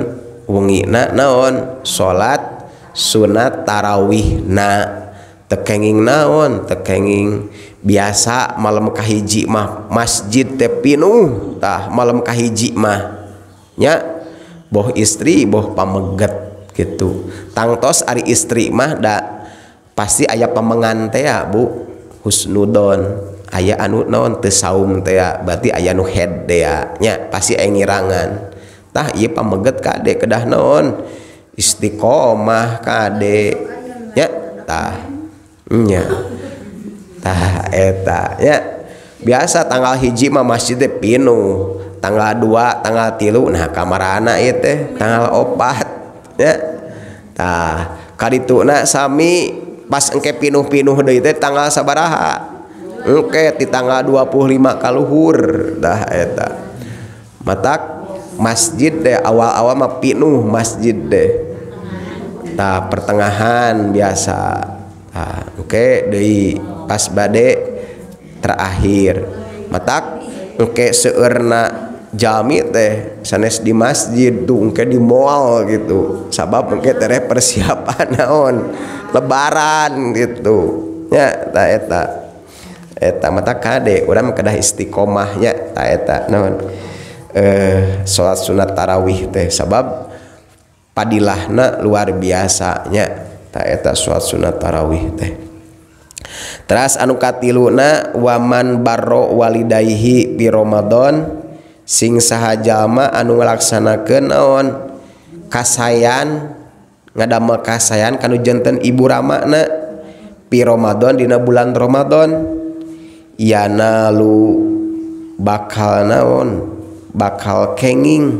wengina naon salat sunat tarawih na tekenging naon tekenging biasa malam kahiji mah masjid teh pinuh tah malam kahiji mah nya boh istri boh pameget gitu tangtos ari istri mah da pasti aya pamengan teh ya Bu husnudon aya anu naon teu saum teh ya berarti aya nu head teh ya nya pasti aya ngirangan tah ieu pameget kade kedah naon istiqomah kade nya tah nya tah eta ya biasa tanggal hiji mah masjid teh pinuh tanggal dua tanggal tilu nah kamarana ieu teh tanggal opat ya tah kadituna sami pas engke pinuh-pinuh deui teh tanggal sabaraha engke di tanggal dua puluh lima kaluhur tah eta matak masjid deh awal-awal mah pinuh masjid deh tah pertengahan biasa tah engke deui pas bade terakhir matak engke seueurna jami teh sanes di masjid tuh engke di moal gitu sabab engke teh persiapan naon lebaran gitu nya tah eta eta matak kade urang kedah istiqomah nya tah eta naon eh salat sunat tarawih teh sabab padilahna luar biasanya tah eta salat sunat tarawih teh. Teras anu katiluna waman barro walidayhi pi Ramadan sing saha jalma anu ngalaksanakeun naon kasayan ngadamel kasayan kanu janten ibu ramana pi Ramadan dina bulan Ramadan yana lu bakal naon bakal kenging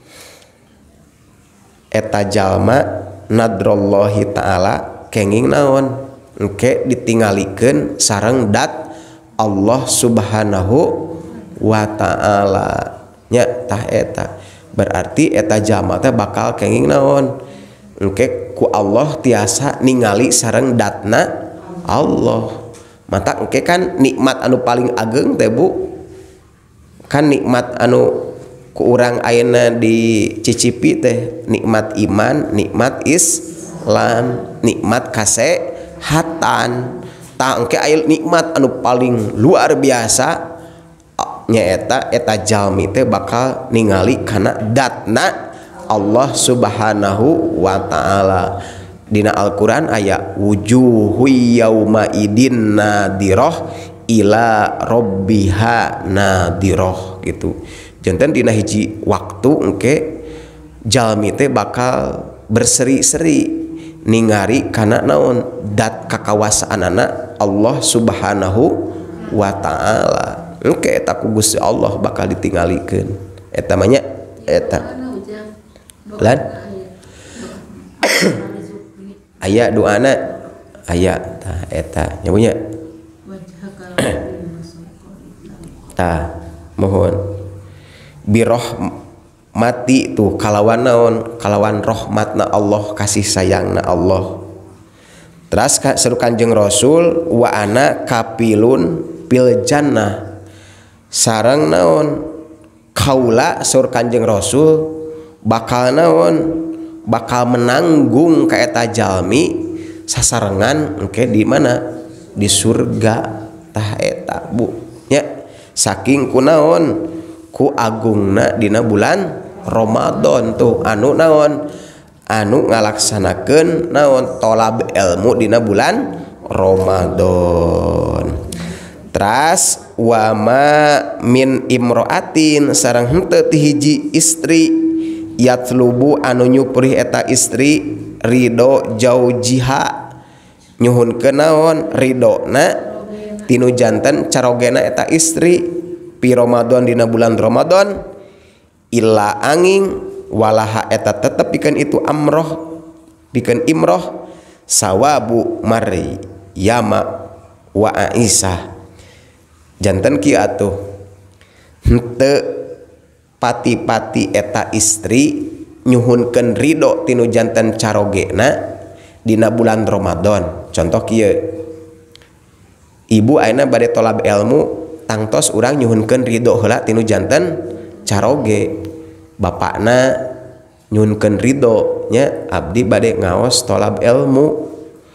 eta jalma nadrallahi ta'ala kenging naon engke ditinggalikeun sareng dat Allah Subhanahu wa ta'ala nya tah eta berarti eta jalma teh bakal kenging naon engke ku Allah tiasa ningali sareng datna Allah mata engke kan nikmat anu paling ageng teh Bu kan nikmat anu ku urang ayeuna dicicipi teh nikmat iman nikmat Islam nikmat kasehatan tah engke aya nikmat anu paling luar biasa nyaeta eta jalmi teh bakal ningali kana datna Allah Subhanahu wa ta'ala dina Al-Qur'an aya wujuhu yauma idin nadirah ila rabbiha nadirah gitu janten dina hiji waktu engke jalmi teh bakal berseri-seri ningari kana naon dat kakawasaanana Allah Subhanahu wa ta'ala engke eta ku Gusti Allah bakal ditinggalikeun eta mah nya eta lan aya doana aya tah eta nya punya tah mohon biroh mati tuh kalawan naon kalawan rahmatna Allah kasih sayangna Allah teras seru Kanjeng Rasul wa ana kapilun pil jannah sareng naon kaula sur Kanjeng Rasul bakal naon bakal menanggung ka eta jalmi sasarengan engke di mana di surga tah eta Bu nya saking kunaon ku agungna dina bulan Ramadan tuh anu naon anu ngalaksanakeun naon tolab ilmu dina bulan Ramadan teras wama min imroatin sareng henteu ti hiji istri yatlubu anu nyupri eta istri ridho jaujiha nyuhunkeun naon ridona tinu janten carogena eta istri pi Ramadan dina bulan Ramadan illa angin walaha eta tetep pikeun itu amroh pikeun imroh sawabu mari yama wa Aisyah janten kieu atuh henteu pati-pati eta istri nyuhunkeun ridho tinu janten carogena dina bulan Ramadan contoh kieu ibu ayeuna bade tolab ilmu tangtos urang nyuhunkeun ridho heula tinu janten caroge bapakna nyunkeun ridho nya abdi bade ngaos tolab ilmu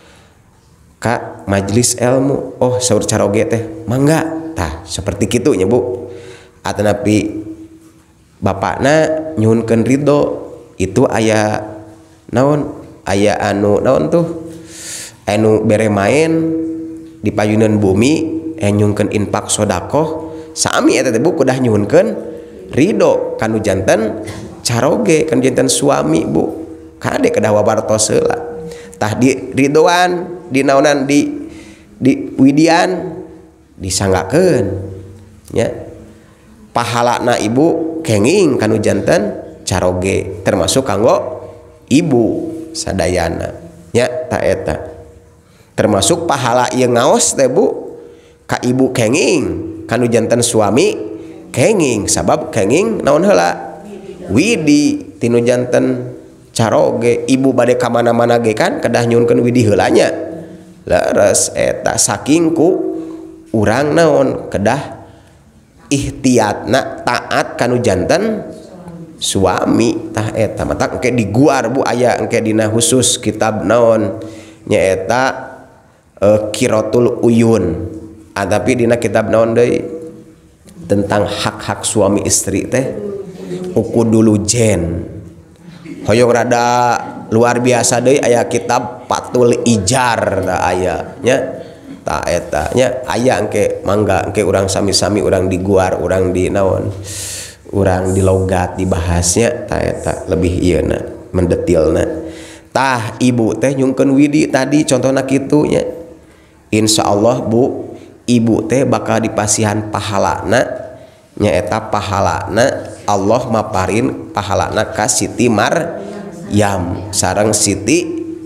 ka majelis ilmu. Oh saur caroge teh mangga tah seperti kitu nya Bu. Atanapi bapakna nyunkeun ridho itu aya naon aya anu naon tuh anu bere main di payunan bumi nyunkeun infak sodakoh sami eta teh Bu kudah nyunkeun ridho kanu janten caroge kan janten suami Bu kade kedah wabartos heula tah di ridhoan di naonan di di widian disanggakeun nya pahalana ibu kenging kanu janten caroge termasuk kanggo ibu sadayana nya ta eta termasuk pahala ieu ngaos teh Bu ka ibu kenging kanu janten suami kenging sabab kenging naon heula widi tinu janten caroge ibu bade ka mana-mana ge kan kedah nyunkeun widi heula nya leres eta saking ku urang naon kedah ihtiyatna taat kanu janten suami tah eta mata engke diguar Bu aya engke dina khusus kitab naon nya eta uh, Qiratul Uyun. Ah, tapi dina kitab naon deui tentang hak-hak suami istri teh uku dulu jen hoyong rada luar biasa deui aya kitab Fathul Ijar da aya nya ta eta nya aya engke mangga engke urang sami-sami urang diguar urang di naon urang di logat dibahasnya ta eta lebih ieuna mendetilna tah ibu teh nyungkeun widi tadi contohna kitu nya insyaallah Bu ibu teh bakal dipasihan pahalana nyaeta pahalana Allah maparin pahalana ka Siti Maryam sareng Siti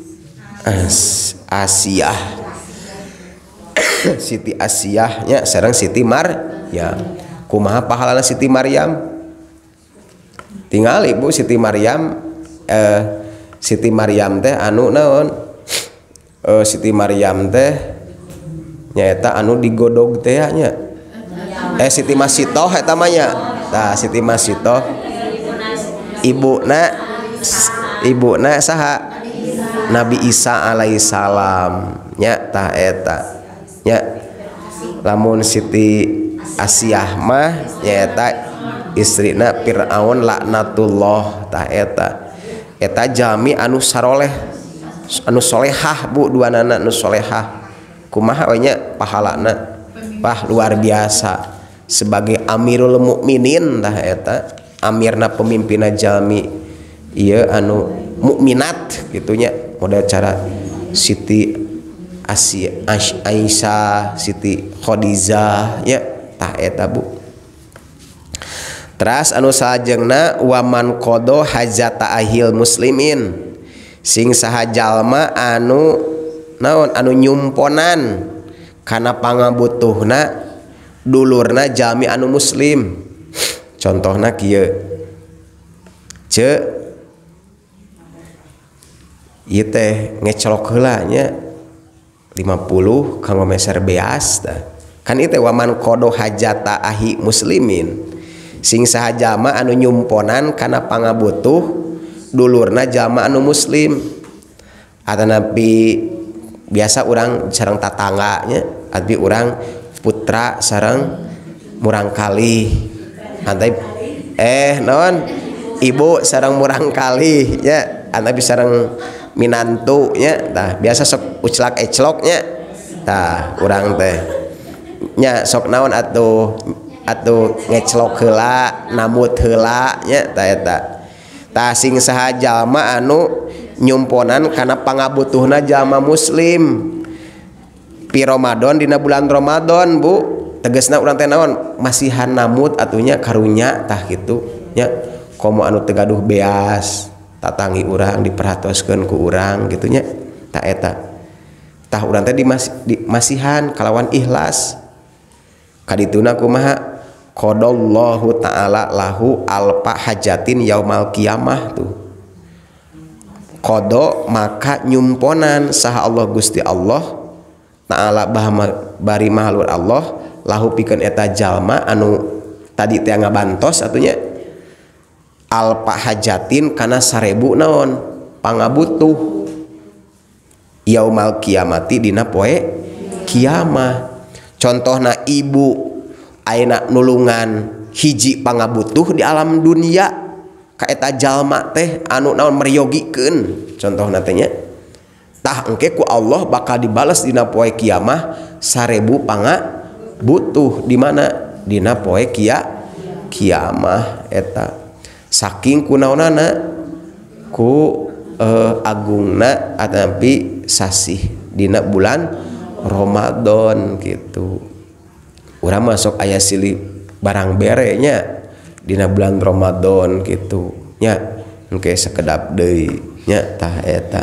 As Asiyah Siti Asiyah nya sareng Siti Maryam. Kumaha pahalana Siti Maryam? Tinggal ibu Siti Maryam eh, Siti Maryam teh anu naon eh, Siti Maryam teh nyaeta anu digodog teh nya eh Siti Masitoh eta mah nya tah Siti Masitoh ibuna ibuna saha Nabi Isa alaihissalam nya tah eta nya lamun Siti Asiyah mah nyaeta istrina Firaun laknatullah tah eta eta jami anu saroleh anu solehah Bu duanana anu solehah kumaha we nya pahalana wah luar biasa sebagai Amirul Mukminin tah eta amirna pemimpinna jalmi ieu anu mukminat gitunya model cara Siti Asy Aisyah Siti Khadijah nya tah eta Bu. Teras anu salajengna waman qada hajata ahil muslimin sing saha jalma anu naon anu nyumponan kana pangabutuhna dulurna jalmi anu muslim contohna kieu ce ieu teh ngecolok heula nya lima puluh kanggo meser beas tah kan ieu teh waman qada hajata ahi muslimin sing saha jalma anu nyumponan kana pangabutuh dulurna jalma anu muslim atanapi biasa orang sareng tatangganya abi orang putra sareng murang kali antai eh non ibu sareng murang kali nya antai sareng minantu nya tah biasa sok uclak ecloknya tah urang teh nya sok naon atuh atuh ngeclok heula namut heula nya tah eta tah sing saha jalma anu nyumponan karena pangabutuhna jalma muslim pi Ramadan dina bulan Ramadan Bu tegasna urang teh naon masihan namut atunya karunya tah kitu nya komo anu teu gaduh beas tatangi urang diperhatoskeun ku urang gitu nya tah eta tah urang teh di masihan kalawan ikhlas kadituna kumaha qadallahu ta'ala lahu alfa hajatin yaumal qiyamah tuh kodo maka nyumponan saha Allah Gusti Allah ta'ala bahama bari mahalur Allah lahu pikeun eta jalma anu tadi teh ngabantos atunya alpa hajatin kana sarebu naon pangabutuh yaumal kiamati dina poe kiamah. Contohna ibu ayeuna nulungan hiji pangabutuh di alam dunia ka eta jalma teh anu naon meryogikeun contohna teh nya tah engke ku Allah bakal dibales dina poe kiamah sarebu pangabutuh di mana dina poe kia kiamah eta saking kunaonana ku eh, agungna atapi sasih dina bulan Ramadan gitu. Urang masuk aya silih barang berenya dina bulan Ramadan gitu nya engke sakedap deui nya tah eta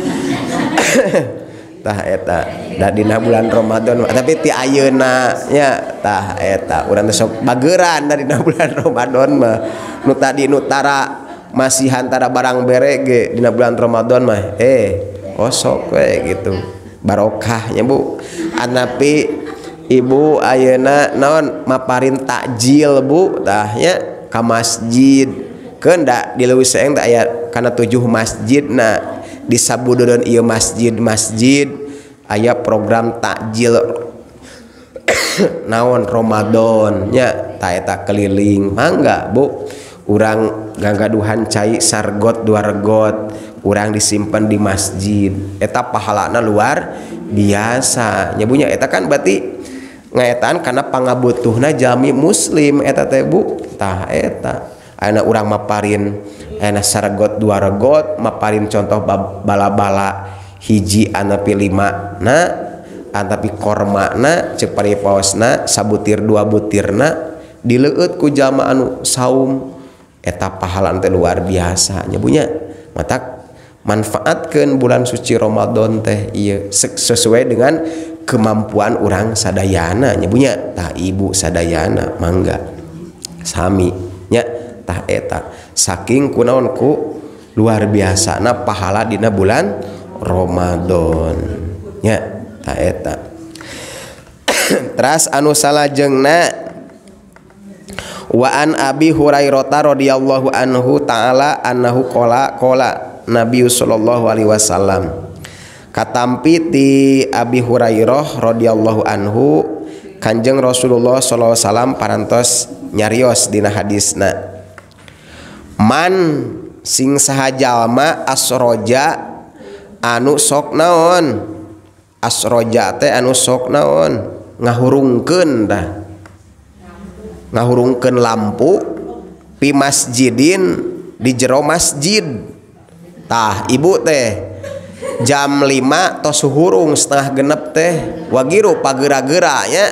tah eta da dina bulan Ramadan tapi ti ayeuna nya tah eta urang teh sok bageuran da dina bulan Ramadan mah nu tadi nu tara masih antara barang bere ge dina bulan Ramadan mah eh osok we gitu barokahnya Bu. Anapi ibu ayeuna naon maparin takjil Bu tah nya ka masjid keun da di leuwih seeng da aya kana tujuh masjid na di sabudeun ieu masjid-masjid aya program takjil naon Ramadan nya tah eta keliling mangga Bu. Urang ganggaduhan cai sargot dua regot urang disimpen di masjid eta pahalana luar biasa nya bunya eta kan berarti ngaetaan karena pangabutuhna jami muslim eta teh Bu tah eta ayeuna urang maparin ayeuna sargot dua regot maparin contoh bala-bala hiji anapi lima na anapi korma na ceuk paripaosna sabutir dua butirna dileueut ku jalma anu saum eta pahala teh luar biasa nya bunya matak manfaatkeun bulan suci Ramadan teh ieu sesuai dengan kemampuan urang sadayana nya bunya tah ibu sadayana mangga sami nya tah eta saking kunaon ku luar biasana pahala dina bulan Ramadan nya tah eta teras anu salajengna wa an Abi Hurairah radhiyallahu anhu ta'ala annahu qala qala Nabi sallallahu alaihi wasallam katampi ti Abi Hurairah radhiyallahu anhu Kanjeng Rasulullah sallallahu alaihi wasallam parantos nyarios dina hadisna man sing saha jalma asroja anu sok naon asroja teh anu sok naon ngahurungkeun dah ngahurungkeun lampu pi masjidin di jero masjid tah ibu teh jam lima tos hurung setengah genep teh wagiru pagera-gera nya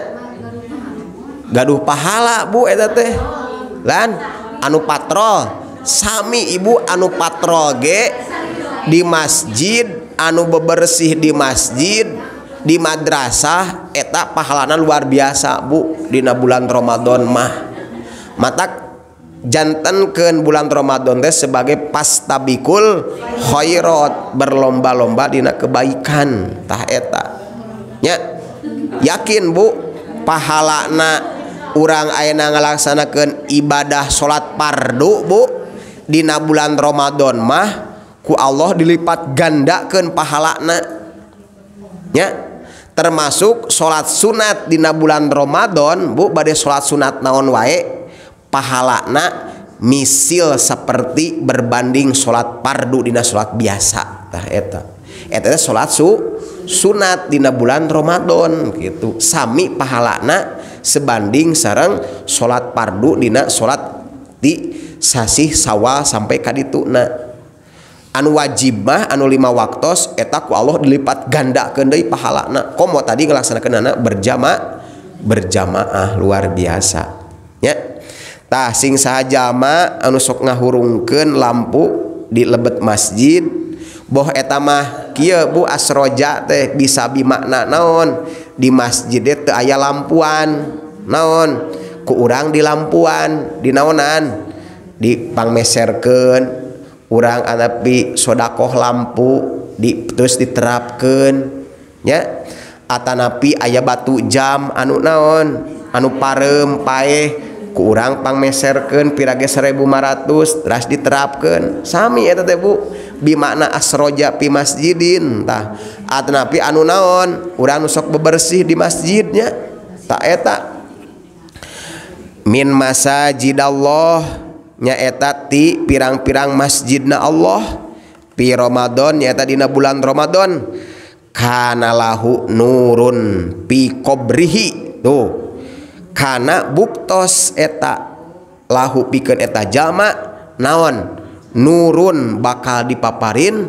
gaduh pahala Bu eta teh lan anu patrol sami ibu anu patrol ge di masjid anu bebersih di masjid di madrasah eta pahalana luar biasa Bu dina bulan Ramadan mah matak jantenkeun bulan Ramadan teh sebagai pastabikul khairat berlomba-lomba dina kebaikan tah eta nya yakin Bu pahalana urang ayeuna ngalaksanakeun ibadah salat fardu Bu dina bulan Ramadan mah ku Allah dilipat gandakeun pahalana nya termasuk salat sunat dina bulan Ramadan Bu bade salat sunat naon wae pahalana misil seperti berbanding salat fardu dina salat biasa tah eta eta salat su sunat dina bulan Ramadan gitu sami pahalana sebanding sareng salat fardu dina salat di sasih Sawal sampai ka dituna anu wajib mah anu lima waktos eta ku Allah dilipat gandakeun deui pahalana komo tadi ngalaksanakeunana berjamaah berjamaah luar biasa nya tah sing saha jalma anu sok ngahurungkeun lampu di lebet masjid boh eta mah kieu Bu asroja teh bisa bimakna naon di masjid teh teu aya lampuan naon ku urang di lampuan di naonan di pangmeserkeun urang anapi sodakoh lampu di terus diterapkeun nya atanapi aya batu jam anu naon anu parem paeh ku urang pangmeserkeun pirage seribu lima ratus teras diterapkeun sami eta teh Bu bimakna asroja pi masjidin tah atanapi anu naon urang nu sok bebersih di masjidnya tak eta min masajidallah nya eta ti pirang-pirang masjidna Allah pi Ramadan nya eta dina bulan Ramadan kana lahu nurun pi qabrihi tuh kana buktos eta lahu pikeun eta jalma naon nurun bakal dipaparin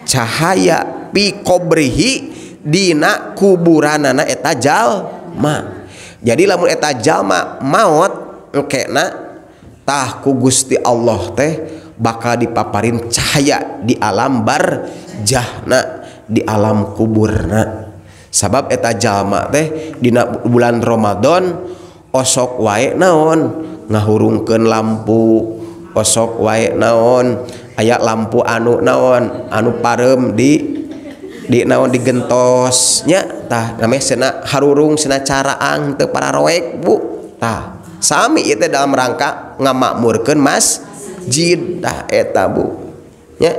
cahaya pi qabrihi dina kuburanana eta jalma jadi lamun eta jalma maot engkena tah ku Gusti Allah teh bakal dipaparin cahaya di alam barjahna di alam kuburna sabab eta jalma teh dina bulan Ramadan osok wae naon ngahurungkeun lampu osok wae naon aya lampu anu naon anu parem di di naon digentosnya tah namanya cenah harurung cenah caraang teu pararoek Bu tah sami ieu teh dalam rangka ngamakmurkeun masjid tah eta Bu nya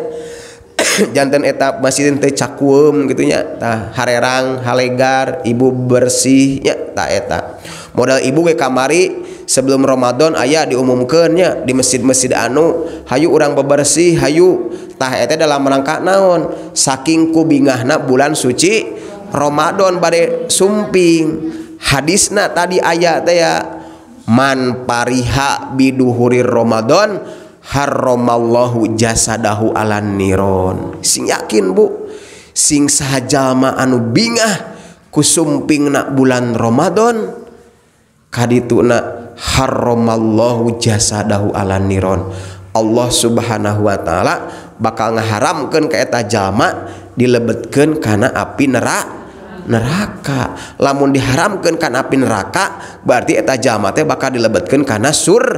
janten eta masjid teh cakueum kitu nya tah harerang halegar ibu bersih nya tah eta modal ibu ge kamari sebelum Ramadan aya diumumkeun nya di masjid-masjid anu hayu urang bebersih hayu tah eta dalam rangka naon saking ku bingahna bulan suci Ramadan bade sumping hadisna tadi aya teh ya man pariha biduhurir Ramadan harramallahu jasadahu alan niron sing yakin Bu sing saha jalma anu bingah ku sumpingna bulan Ramadan kadituna harramallahu jasadahu alan niron Allah subhanahu wa ta'ala bakal ngaharamkeun ka eta jalma dilebetkeun kana api neraka neraka lamun diharamkeun kana api neraka berarti eta jalma teh bakal dilebetkeun kana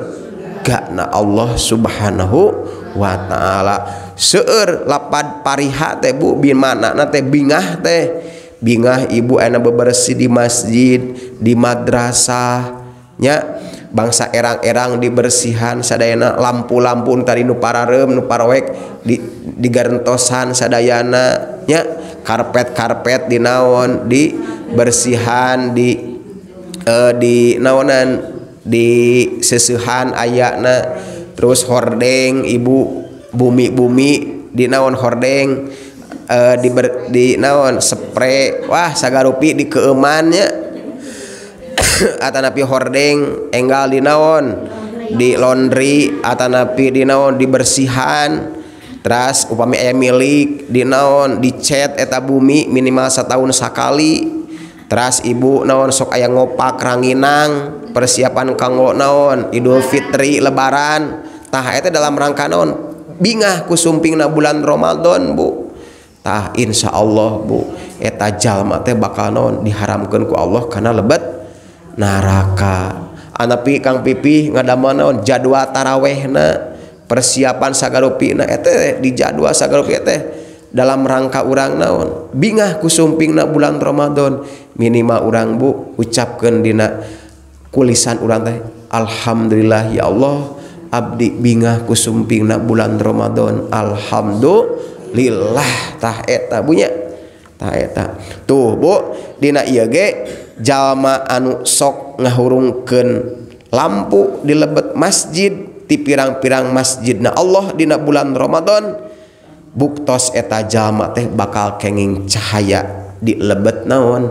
surga na Allah subhanahu wa ta'ala seueur lapad pariha teh Bu bin manana teh bingah teh bingah ibu aya bebersih di masjid di madrasah nya bangsa erang-erang dibersihan sadayana lampu-lampu tadi nu pararem nu parawek di digarentosan sadayana nya karpet-karpet di naon di bersihan di uh, di naonan di seseuhan ayana terus hordeng ibu bumi-bumi di naon hordeng uh, di ber, di naon spray wah sagarupi di keumannya atanapi hordeng enggal di naon di laundry atanapi di naon dibersihan terus upami aya milik di naon dicet eta bumi minimal setahun sakali terus ibu naon sok aya ngopak ranginang persiapan kanggo naon Idul Fitri lebaran tah eta dalam rangka naon bingah ku sumpingna bulan Ramadan Bu tah insyaallah Bu eta jalma teh bakal naon diharamkeun ku Allah kana lebet neraka anapi Kang Pipih ngadamel naon jadwal tarawehna persiapan sagarupina eta di jadwal sagarupi teh dalam rangka urang naon bingah ku sumpingna bulan Ramadan minimal urang Bu ucapkeun dina kulisan urang teh alhamdulillah ya Allah abdi bingah ku sumpingna bulan Ramadan alhamdulillah tah eta bunya tah eta tuh Bu dina ieu ge jalma anu sok ngahurungkeun lampu di lebet masjid ti pirang-pirang masjidna Allah dina bulan Ramadan buktos eta jalma teh bakal kenging cahaya di lebet naon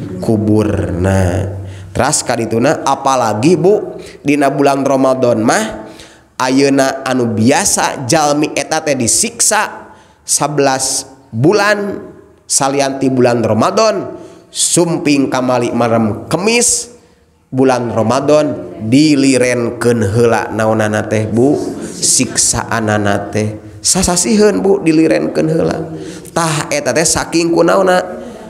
kuburna teras kadituna apalagi Bu dina bulan Ramadan mah ayeuna anu biasa jalmi eta teh disiksa sebelas bulan salianti bulan Ramadan sumping kamali marem kemis bulan Ramadan dilirenkeun heula naonana teh Bu siksaanana teh sasasiheun Bu dilirenkeun heula tah eta teh saking kunaonna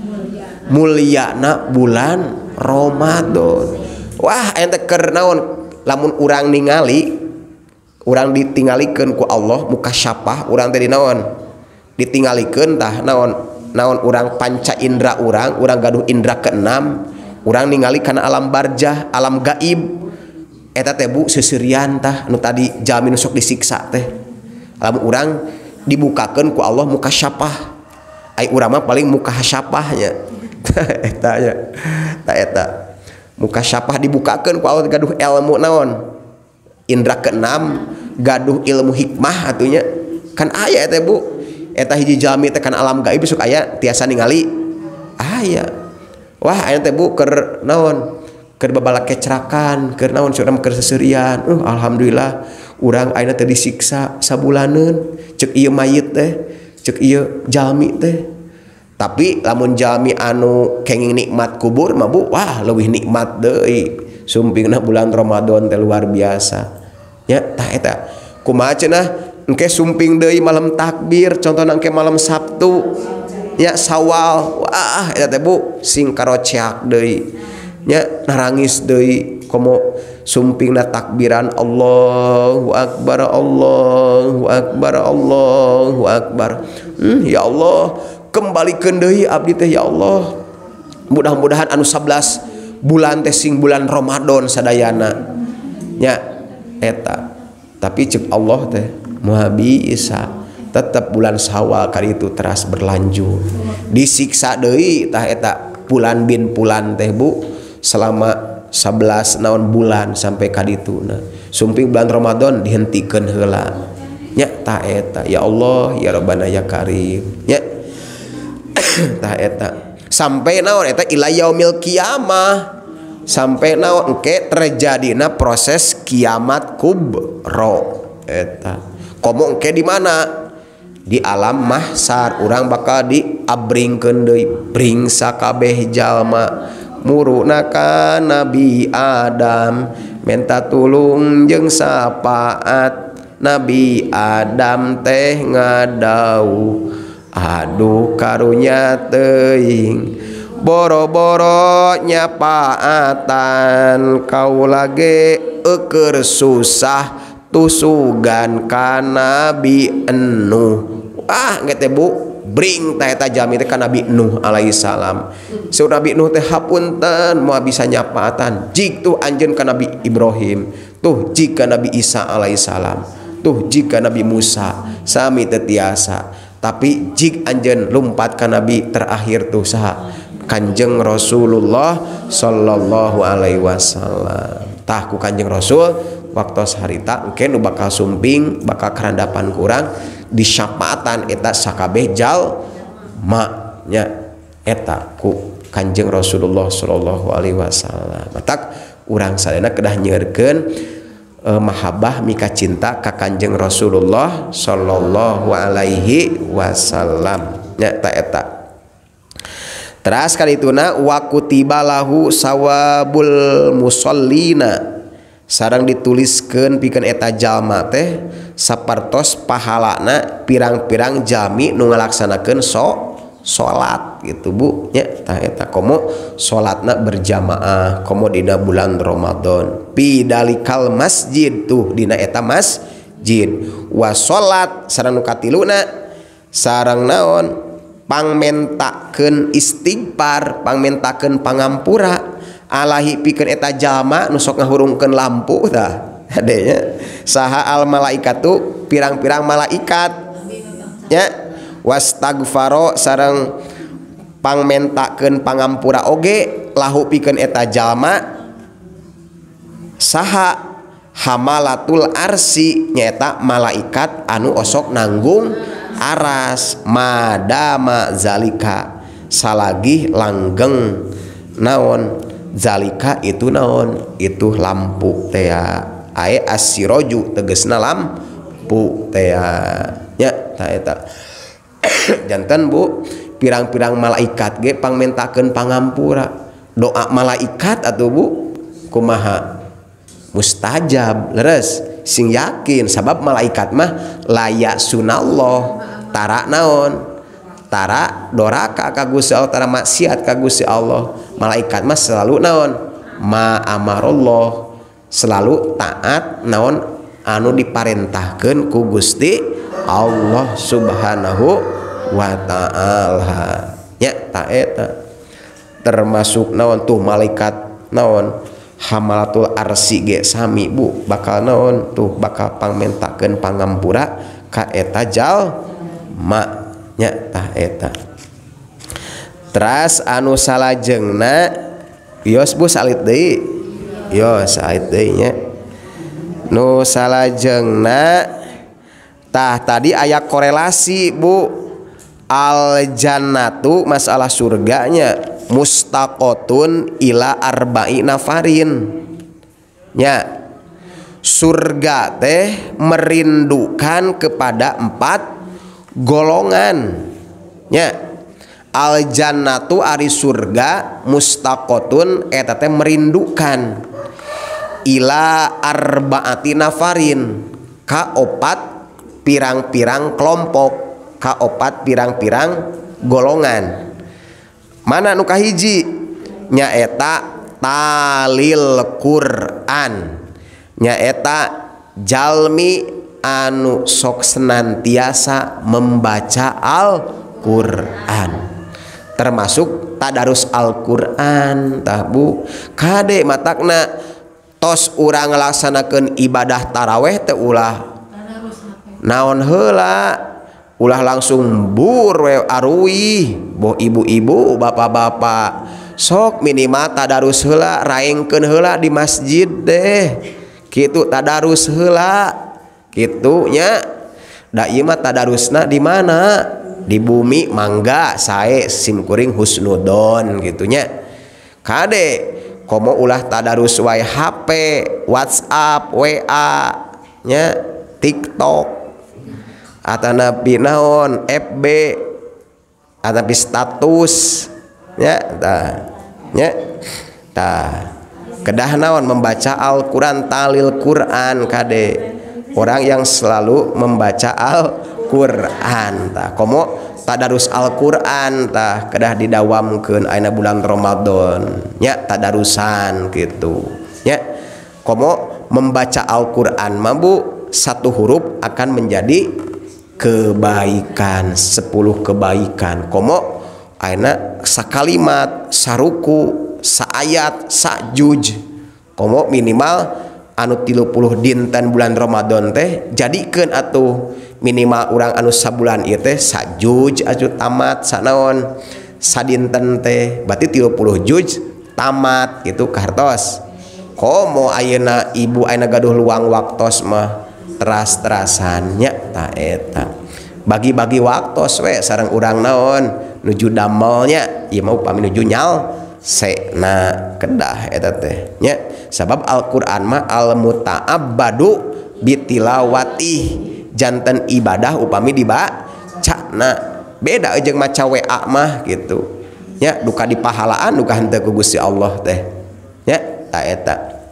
mulyana bulan Ramadan wah ente keur naon lamun urang ningali urang ditinggalikeun ku Allah mukasyafah urang teh dinaon ditinggalikeun tah naon naon urang panca indra urang urang gaduh indra keenam urang ningali kana alam barjah alam gaib eta teh Bu seserian tah nu tadi jalmi nu sok disiksa teh lamun urang dibukakeun ku Allah muka syapah ai urang mah paling muka syapahnya eta nya ta eta muka syapah dibukakeun ku Allah gaduh ilmu naon indra keenam gaduh ilmu hikmah atunya kan aya eta Bu eta hiji jalmi teh kan alam gaib sok aya tiasa ningali aya wah aya teh Bu keur naon keur babala kecerakan keur naon surang keur seserian uh, alhamdulillah urang ayeuna teh disiksa sabulaneun ceuk ieu mayit teh ceuk ieu jalmi teh tapi lamun jalmi anu kenging nikmat kubur mah Bu wah leuwih nikmat deui sumpingna bulan Ramadan teh luar biasa nya tah eta kumaha cenah engke sumping deui malam takbir contohna engke malam Sabtu nya Sawal wah eta teh Bu sing karoceak deui nya narangis deui komo sumpingna takbiran Allahu akbar Allahu akbar Allahu akbar hmm, ya Allah kembalikeun deui abdi teh ya Allah mudah-mudahan anu sebelas bulan teh sing bulan Ramadan sadayana nya eta tapi ceuk Allah teh moal bisa tetep bulan Syawal kali itu teras berlanjut disiksa deui tah eta bulan bin bulan teh Bu selama sebelas naon bulan sampai kadituna sumping bulan Ramadan dihentikeun heula nya tah eta ya Allah ya Rabbana ya Karim nya tah eta sampai naon eta ila yaumil qiyamah sampai naon engke terjadina proses kiamat kubro eta komo engke di mana di alam mahsyar urang bakal diabringkeun deui bring sakabeh jalma muruna ka Nabi Adam minta tulung jeung sapaat Nabi Adam teh ngadau aduh karunya teuing boro-boro nyapaatan kaula ge eukeur susah tusugan ka Nabi Nuh ah engke teh Bu bring teh eta jalmi teh ka Nabi Nuh alaihi salam. Seu Nabi Nuh teh hapunten moal bisa nyapaatan. Jik tuh anjeun ka Nabi Ibrahim, tuh jika Nabi Isa alaihi salam, tuh jika Nabi Musa sami teu tiasa. Tapi jik anjeun lumpat ka Nabi terakhir tuh saha? Kanjeng Rasulullah sallallahu alaihi wasallam. Tah ku Kanjeng Rasul waktu harita engke nu bakal sumping bakal kerandapan kurang di syafaatan eta sakabeh jalma nya eta ku Kanjeng Rasulullah sallallahu alaihi wasallam. Matak urang sadayana kedah nyeureurkeun eh, mahabbah mika cinta ka Kanjeng Rasulullah sallallahu alaihi wasallam nya ta eta. Teras kalituna wa kutiba lahu sawabul musallina sareng dituliskeun pikeun eta jalma teh sapartos pahalana pirang-pirang jami nu ngalaksanakeun so salat gitu Bu nya tah eta komo salatna berjamaah komo dina bulan Ramadan pidalikal masjid tuh dina eta masjid wa salat sareng nu katiluna sareng naon pangmentakeun istighfar pangmentakeun pangampura alahi pikeun eta jalma nu sok ngahurungkeun lampu tah adanya saha al malaikatu pirang-pirang malaikat nya wastagfaro sareng pangmentakeun pangampura oge lahu pikeun eta jalma saha hamalatul arsi nyaeta malaikat anu osok nanggung aras madama zalika salagih langgeng naon zalika itu naon itu lampu teh ae asiroju tegesna lampu teh nya tah eta janten Bu pirang-pirang malaikat ge pangmentakeun pangampura doa malaikat atuh Bu kumaha mustajab leres sing yakin sabab malaikat mah layak sunallah tara naon tara doraka ka Gusti Allah tara maksiat ka Gusti Allah malaikat mah selalu naon ma amarallah selalu taat naon anu diparentahkeun ku Gusti Allah subhanahu wa ta'ala nya ta eta termasuk naon tuh malaikat naon hamalatul arsi ge sami Bu bakal naon tuh bakal pangmentakeun pangampura ka eta jalma nya tah eta. Teras anu salajengna yos Bu salit deui yos salit deui nya nu salajengna tah tadi aya korelasi Bu al jannatu masalah surganya mustaqotun ila arba'i nafarin nya surga teh merindukan kepada empat golongan nya al jannatu ari surga mustaqotun eta teh merindukan ila arba'ati nafarin ka opat pirang-pirang kelompok ka opat pirang-pirang golongan. Mana nu kahiji nyaeta talil Quran nyaeta jalmi anu sok senantiasa membaca Al-Quran termasuk tadarus Al-Quran tah Bu kade matakna tos urang ngalaksanakeun ibadah taraweh teh ulah naon heula ulah langsung bur we arui boh ibu-ibu bapak-bapak sok minimal tadarus heula raengkeun heula di masjid deh kitu tadarus heula kitu nya da ieu mah tadarusna di mana di bumi mangga sae simkuring husnudon gitu nya kade komo ulah tadarus wae H P WhatsApp W A nya TikTok atanapi naon F B atanapi status nya tah nya tah kedah naon membaca Al-Quran talil Quran kade orang yang selalu membaca Al-Quran tah komo tadarus Al-Quran tah kedah didawamkeun ayeuna bulan Ramadan nya tadarusan gitu nya komo membaca Al-Quran mah Bu satu huruf akan menjadi kebaikan sepuluh kebaikan komo ayeuna sakalimat saruku saayat sajuj komo minimal anu tilu puluh dinten bulan Ramadan teh jadikeun atuh minimal urang anu sabulan ieu teh sajuj aju tamat sanaon sadinten teh berarti tilu puluh juj tamat gitu kartos komo ayeuna ibu ayeuna gaduh luang waktos mah teras-terasannya ta eta bagi-bagi waktos we sareng urang naon nuju damelnya ieu mah upami nuju nyal sena kedah eta teh nya sabab Al-Qur'an mah al muta'abbadu bitilawati janten ibadah upami dibacana beda jeung maca W A mah gitu nya duka dipahalaan duka henteu ku Gusti Allah teh nya ta eta.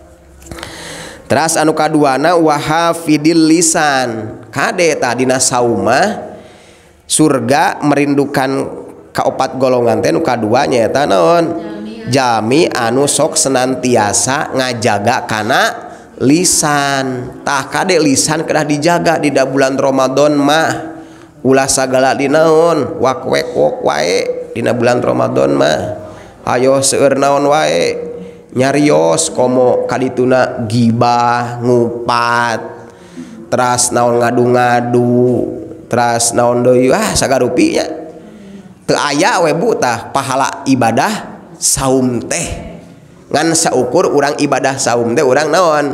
Teras anu kaduana wahafidil lisan kade tah dina saumah surga merindukan kaopat golongan teh nu kadua nya eta naon jami anu sok senantiasa ngajaga kana lisan tah kade lisan kedah dijaga di bulan Ramadan mah ulah sagala dinaon wak wek wok wae dina bulan Ramadan mah ayo seueur naon wae nyarios komo kadituna gibah ngupat teras naon ngadu-ngadu teras naon deui ah sagarupi nya teu aya we Bu tah pahala ibadah saum teh ngan saukur urang ibadah saum teh urang naon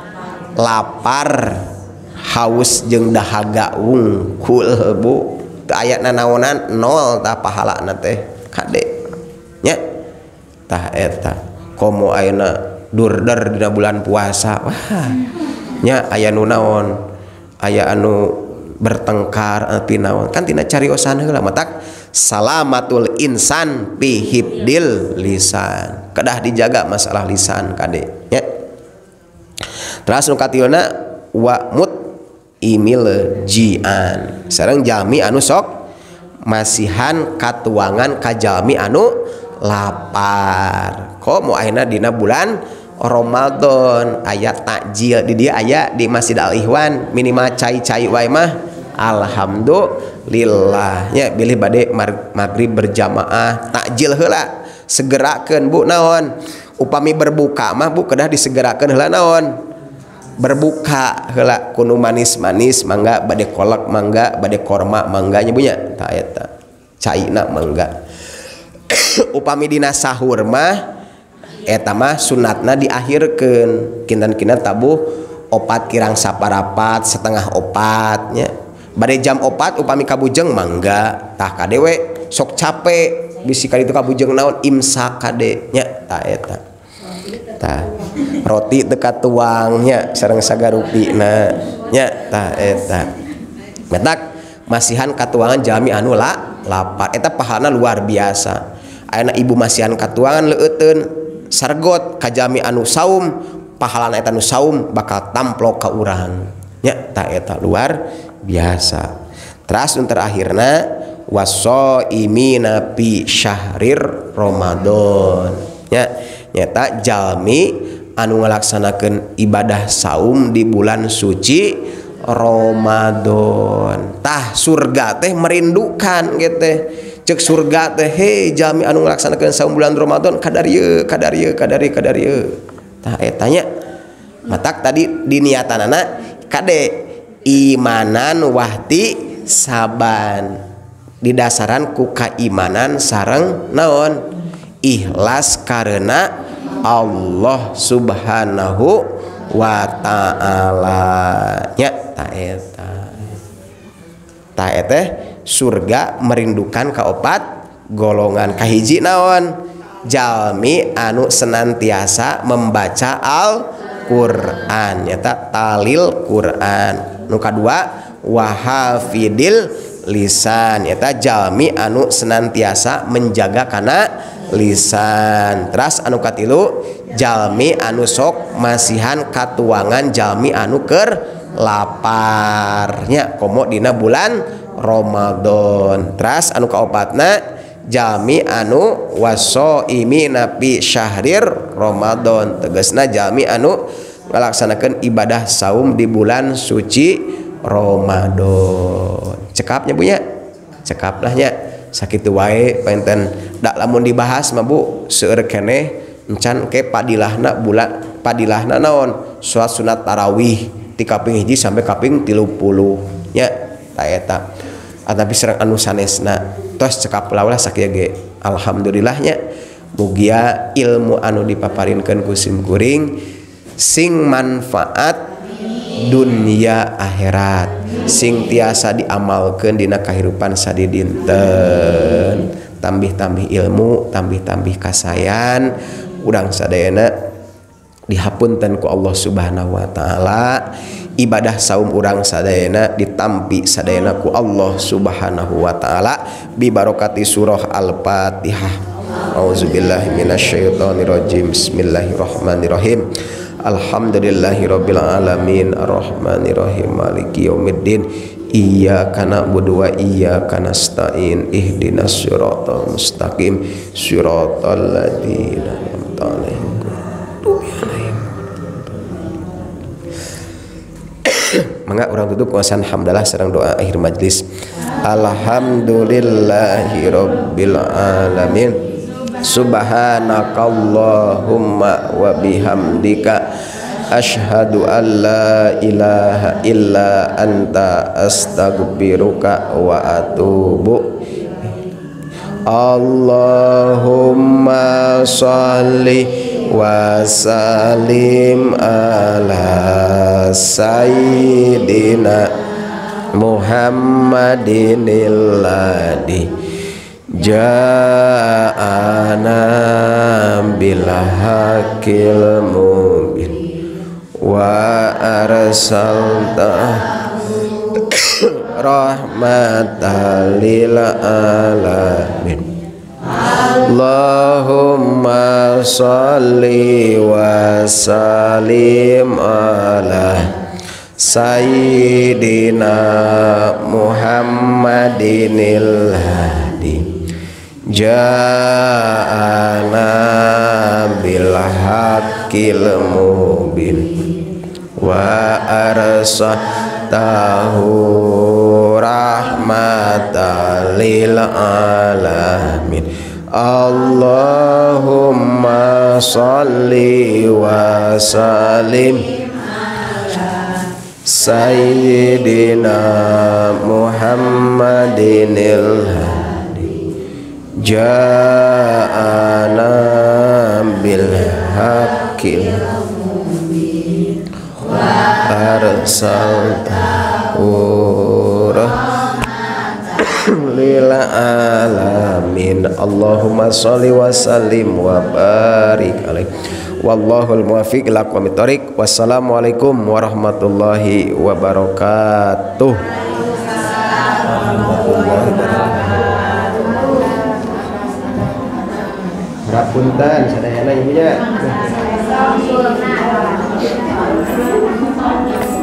lapar haus jeung dahaga wungkul Bu teu aya nanaonan nol tah pahalana teh kade nya tah eta komo ayeuna durder dina bulan puasa wah nya aya nu naon aya anu bertengkar api naon kan tina cariosan heula matak salamatul insan fi hibdil lisan kedah dijaga masalah lisan kade nya. Terus nu katiuna wa mut imil jian sareng jalmi anu sok masihan katuangan ka jalmi anu lapar komo ayeuna dina bulan Ramadan aya takjil di dia aya di Masjid Al-Ihwan minimal cai-cai wae mah alhamdulillah nya bilih bade maghrib berjamaah takjil heula segerakeun Bu naon upami berbuka mah Bu kedah disegerakeun heula naon berbuka heula kudu manis-manis mangga bade kolak mangga bade korma mangga nya Bu nya tah eta caina mangga upami dina sahur mah eta mah sunatna diakhirkeun kinten-kinten tabuh opat kirang saparapat setengah opat nya bade jam opat upami kabujeng mangga tah kadewe sok capek bisi kali itu kabujeng naon imsak kade nya tah eta tah roti dekat tuangnya sareng sagarupina nya tah eta metak masihan katuangan jalmi anu la lapar eta pahalna luar biasa ayeuna ibu masihan katuangan leueteun sargot ka jalmi anu saum pahalana eta anu saum bakal tamplok ka urang nya tah eta luar biasa. Terus nu terakhirna wasoimina fi syahrir Ramadan nya nyata jalmi anu ngalaksanakeun ibadah saum di bulan suci Ramadan tah surga teh merindukan gitu cek surga teh he jalmi anu ngalaksanakeun saum bulan Ramadan kadarieu kadarieu kadarieu kadarieu tah eta nya matak tadi diniatanana kade imanan wahti saban didasaran ku kaimanan sareng naon ikhlas karena Allah Subhanahu wa ta'ala nya ta eta ta eta surga merindukan ka opat golongan kahiji naon jalmi anu senantiasa membaca Al-Qur'an nyata talil Qur'an nu kadua wahafidil lisan eta jalmi anu senantiasa menjaga kana lisan. Terus anu katilu jalmi anu sok masihan katuangan jalmi anu keur laparnya komo dina bulan Ramadan. Terus anu kaopatna jalmi anu wasoimina fi syahrir Ramadan tegasna jalmi anu ngalaksanakeun ibadah saum di bulan suci Ramadan. Cekapnya Bu nya cekap lah nya sakitu wae penten dak lamun dibahas mah Bu seueur keneh encan ke padilahna bulan padilahna naon salat sunat tarawih ti kaping hiji sampai kaping tilu puluh nya ta eta atapi sareng anu sanesna tos cekap laulah sakieu ge alhamdulillah nya mugia ilmu anu dipaparinkeun ku sim kuring sing manfaat dunia akhirat sing tiasa diamalkeun dina kahirupan sadidinten tambih-tambih ilmu tambih-tambih kasayan urang sadayana dihapunten ku Allah Subhanahu wa taala ibadah saum urang sadayana ditampi sadayana ku Allah Subhanahu wa taala bi barokati surah Al-Fatihah. Auzubillahi minasyaitonirrajim. Bismillahirrahmanirrahim. Alhamdulillahirabbil alamin arrahmanirrahim maliki yaumiddin iyyaka na'budu wa iyyaka nasta'in ihdinas siratal mustaqim siratal ladzina an'amta 'alaihim. Mangga urang tutup kuasan hamdalah sareng doa akhir majlis. Alhamdulillahirabbil alamin. Subhanakallahumma wa bihamdika asyhadu an la ilaha illa anta astaghfiruka wa atubu. Allahumma shalli wa sallim ala sayyidina Muhammadinil ladzi ja'ana bil haqqil mubin wa arsalta rahmatan lil alamin. Allahumma shalli wa sallim ala sayyidina Muhammadinil hadi ja'ana bil haqqil mubin wa arsaltahu rahmatan lil alamin. Allahumma sholli wa sallim Sayyidina Muhammadinil hadi ja'ana bil haqqil arsaltahu lil alamin. Allahumma sholli wa sallim wa barik alaihi. Wallahul muwaffiq ila aqwamit thoriq. Wassalamualaikum warahmatullahi wabarakatuh. Rapunten sadayana ibunya.